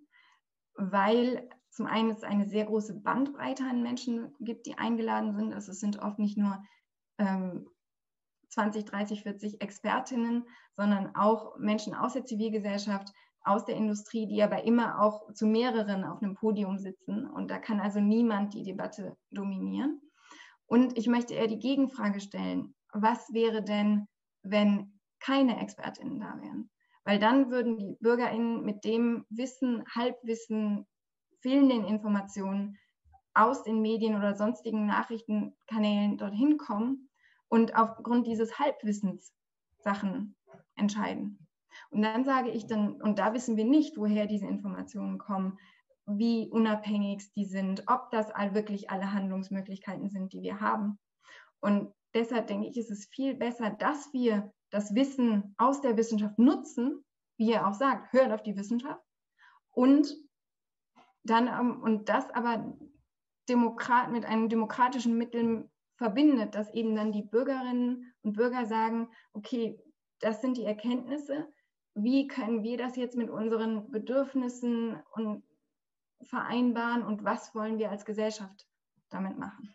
weil zum einen es eine sehr große Bandbreite an Menschen gibt, die eingeladen sind. Also es sind oft nicht nur ähm, zwanzig, dreißig, vierzig Expertinnen, sondern auch Menschen aus der Zivilgesellschaft, aus der Industrie, die aber immer auch zu mehreren auf einem Podium sitzen. Und da kann also niemand die Debatte dominieren. Und ich möchte eher die Gegenfrage stellen, was wäre denn, wenn keine ExpertInnen da wären? Weil dann würden die BürgerInnen mit dem Wissen, Halbwissen, fehlenden Informationen aus den Medien oder sonstigen Nachrichtenkanälen dorthin kommen und aufgrund dieses Halbwissens Sachen entscheiden. Und dann sage ich dann, und da wissen wir nicht, woher diese Informationen kommen, wie unabhängig die sind, ob das all wirklich alle Handlungsmöglichkeiten sind, die wir haben. Und deshalb denke ich, ist es viel besser, dass wir das Wissen aus der Wissenschaft nutzen, wie er auch sagt, hört auf die Wissenschaft und dann und das aber Demokrat, mit einem demokratischen Mittel verbindet, dass eben dann die Bürgerinnen und Bürger sagen, okay, das sind die Erkenntnisse, wie können wir das jetzt mit unseren Bedürfnissen und vereinbaren und was wollen wir als Gesellschaft damit machen?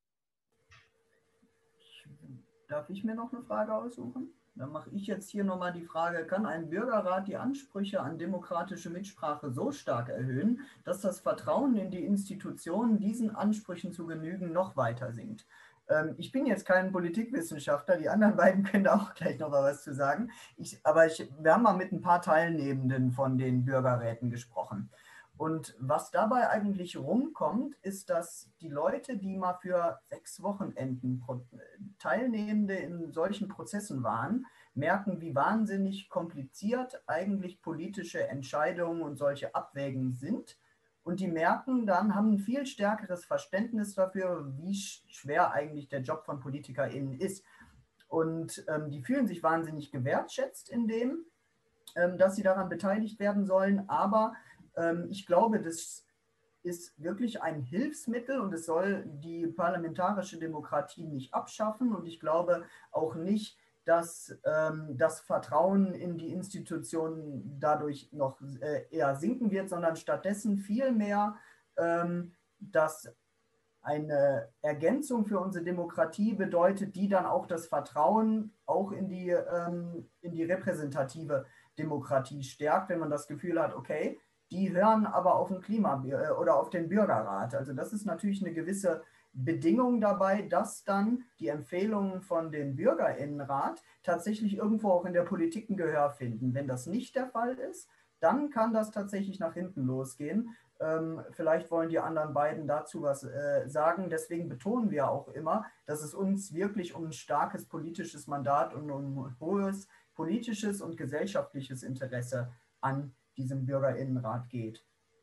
Darf ich mir noch eine Frage aussuchen? Dann mache ich jetzt hier nochmal die Frage, kann ein Bürgerrat die Ansprüche an demokratische Mitsprache so stark erhöhen, dass das Vertrauen in die Institutionen diesen Ansprüchen zu genügen noch weiter sinkt? Ähm, ich bin jetzt kein Politikwissenschaftler, die anderen beiden können da auch gleich noch mal was zu sagen. Ich, aber ich, wir haben mal mit ein paar Teilnehmenden von den Bürgerräten gesprochen. Und was dabei eigentlich rumkommt, ist, dass die Leute, die mal für sechs Wochenenden Teilnehmende in solchen Prozessen waren, merken, wie wahnsinnig kompliziert eigentlich politische Entscheidungen und solche Abwägungen sind. Und die merken dann, haben ein viel stärkeres Verständnis dafür, wie schwer eigentlich der Job von PolitikerInnen ist. Und ähm, die fühlen sich wahnsinnig gewertschätzt in dem, ähm, dass sie daran beteiligt werden sollen, aber ich glaube, das ist wirklich ein Hilfsmittel und es soll die parlamentarische Demokratie nicht abschaffen. Und ich glaube auch nicht, dass ähm, das Vertrauen in die Institutionen dadurch noch äh, eher sinken wird, sondern stattdessen vielmehr, ähm, dass eine Ergänzung für unsere Demokratie bedeutet, die dann auch das Vertrauen auch in die, ähm, in die repräsentative Demokratie stärkt, wenn man das Gefühl hat, okay, die hören aber auf den Klima- oder auf den Bürgerrat. Also das ist natürlich eine gewisse Bedingung dabei, dass dann die Empfehlungen von dem BürgerInnenrat tatsächlich irgendwo auch in der Politik ein Gehör finden. Wenn das nicht der Fall ist, dann kann das tatsächlich nach hinten losgehen. Ähm, vielleicht wollen die anderen beiden dazu was äh, sagen. Deswegen betonen wir auch immer, dass es uns wirklich um ein starkes politisches Mandat und um ein hohes politisches und gesellschaftliches Interesse an diesem BürgerInnenrat geht.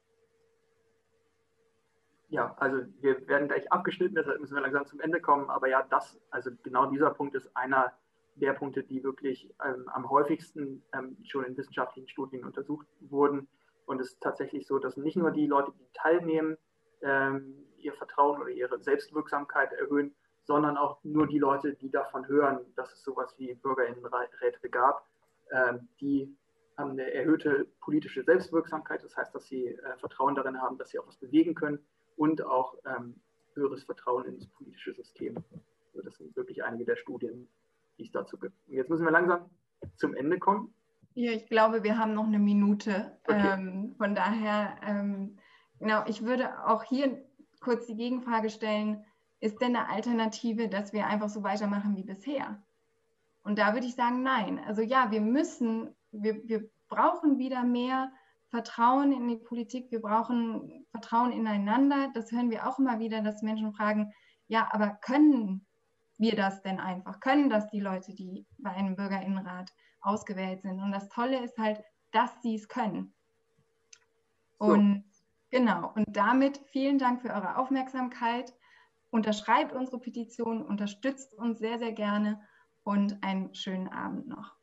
Ja, also wir werden gleich abgeschnitten, deshalb müssen wir langsam zum Ende kommen. Aber ja, das, also genau dieser Punkt ist einer der Punkte, die wirklich ähm, am häufigsten ähm, schon in wissenschaftlichen Studien untersucht wurden. Und es ist tatsächlich so, dass nicht nur die Leute, die teilnehmen, ähm, ihr Vertrauen oder ihre Selbstwirksamkeit erhöhen, sondern auch nur die Leute, die davon hören, dass es sowas wie BürgerInnenräte gab, ähm, die haben eine erhöhte politische Selbstwirksamkeit. Das heißt, dass sie äh, Vertrauen darin haben, dass sie auch was bewegen können und auch ähm, höheres Vertrauen ins politische System. Also das sind wirklich einige der Studien, die es dazu gibt. Und jetzt müssen wir langsam zum Ende kommen. Ja, ich glaube, wir haben noch eine Minute. Okay. Ähm, von daher, ähm, genau, ich würde auch hier kurz die Gegenfrage stellen, ist denn eine Alternative, dass wir einfach so weitermachen wie bisher? Und da würde ich sagen, nein. Also ja, wir müssen, wir, wir brauchen wieder mehr Vertrauen in die Politik, wir brauchen Vertrauen ineinander. Das hören wir auch immer wieder, dass Menschen fragen, ja, aber können wir das denn einfach? Können das die Leute, die bei einem BürgerInnenrat ausgewählt sind? Und das Tolle ist halt, dass sie es können. So. Und genau, und damit vielen Dank für eure Aufmerksamkeit. Unterschreibt unsere Petition, unterstützt uns sehr, sehr gerne und einen schönen Abend noch.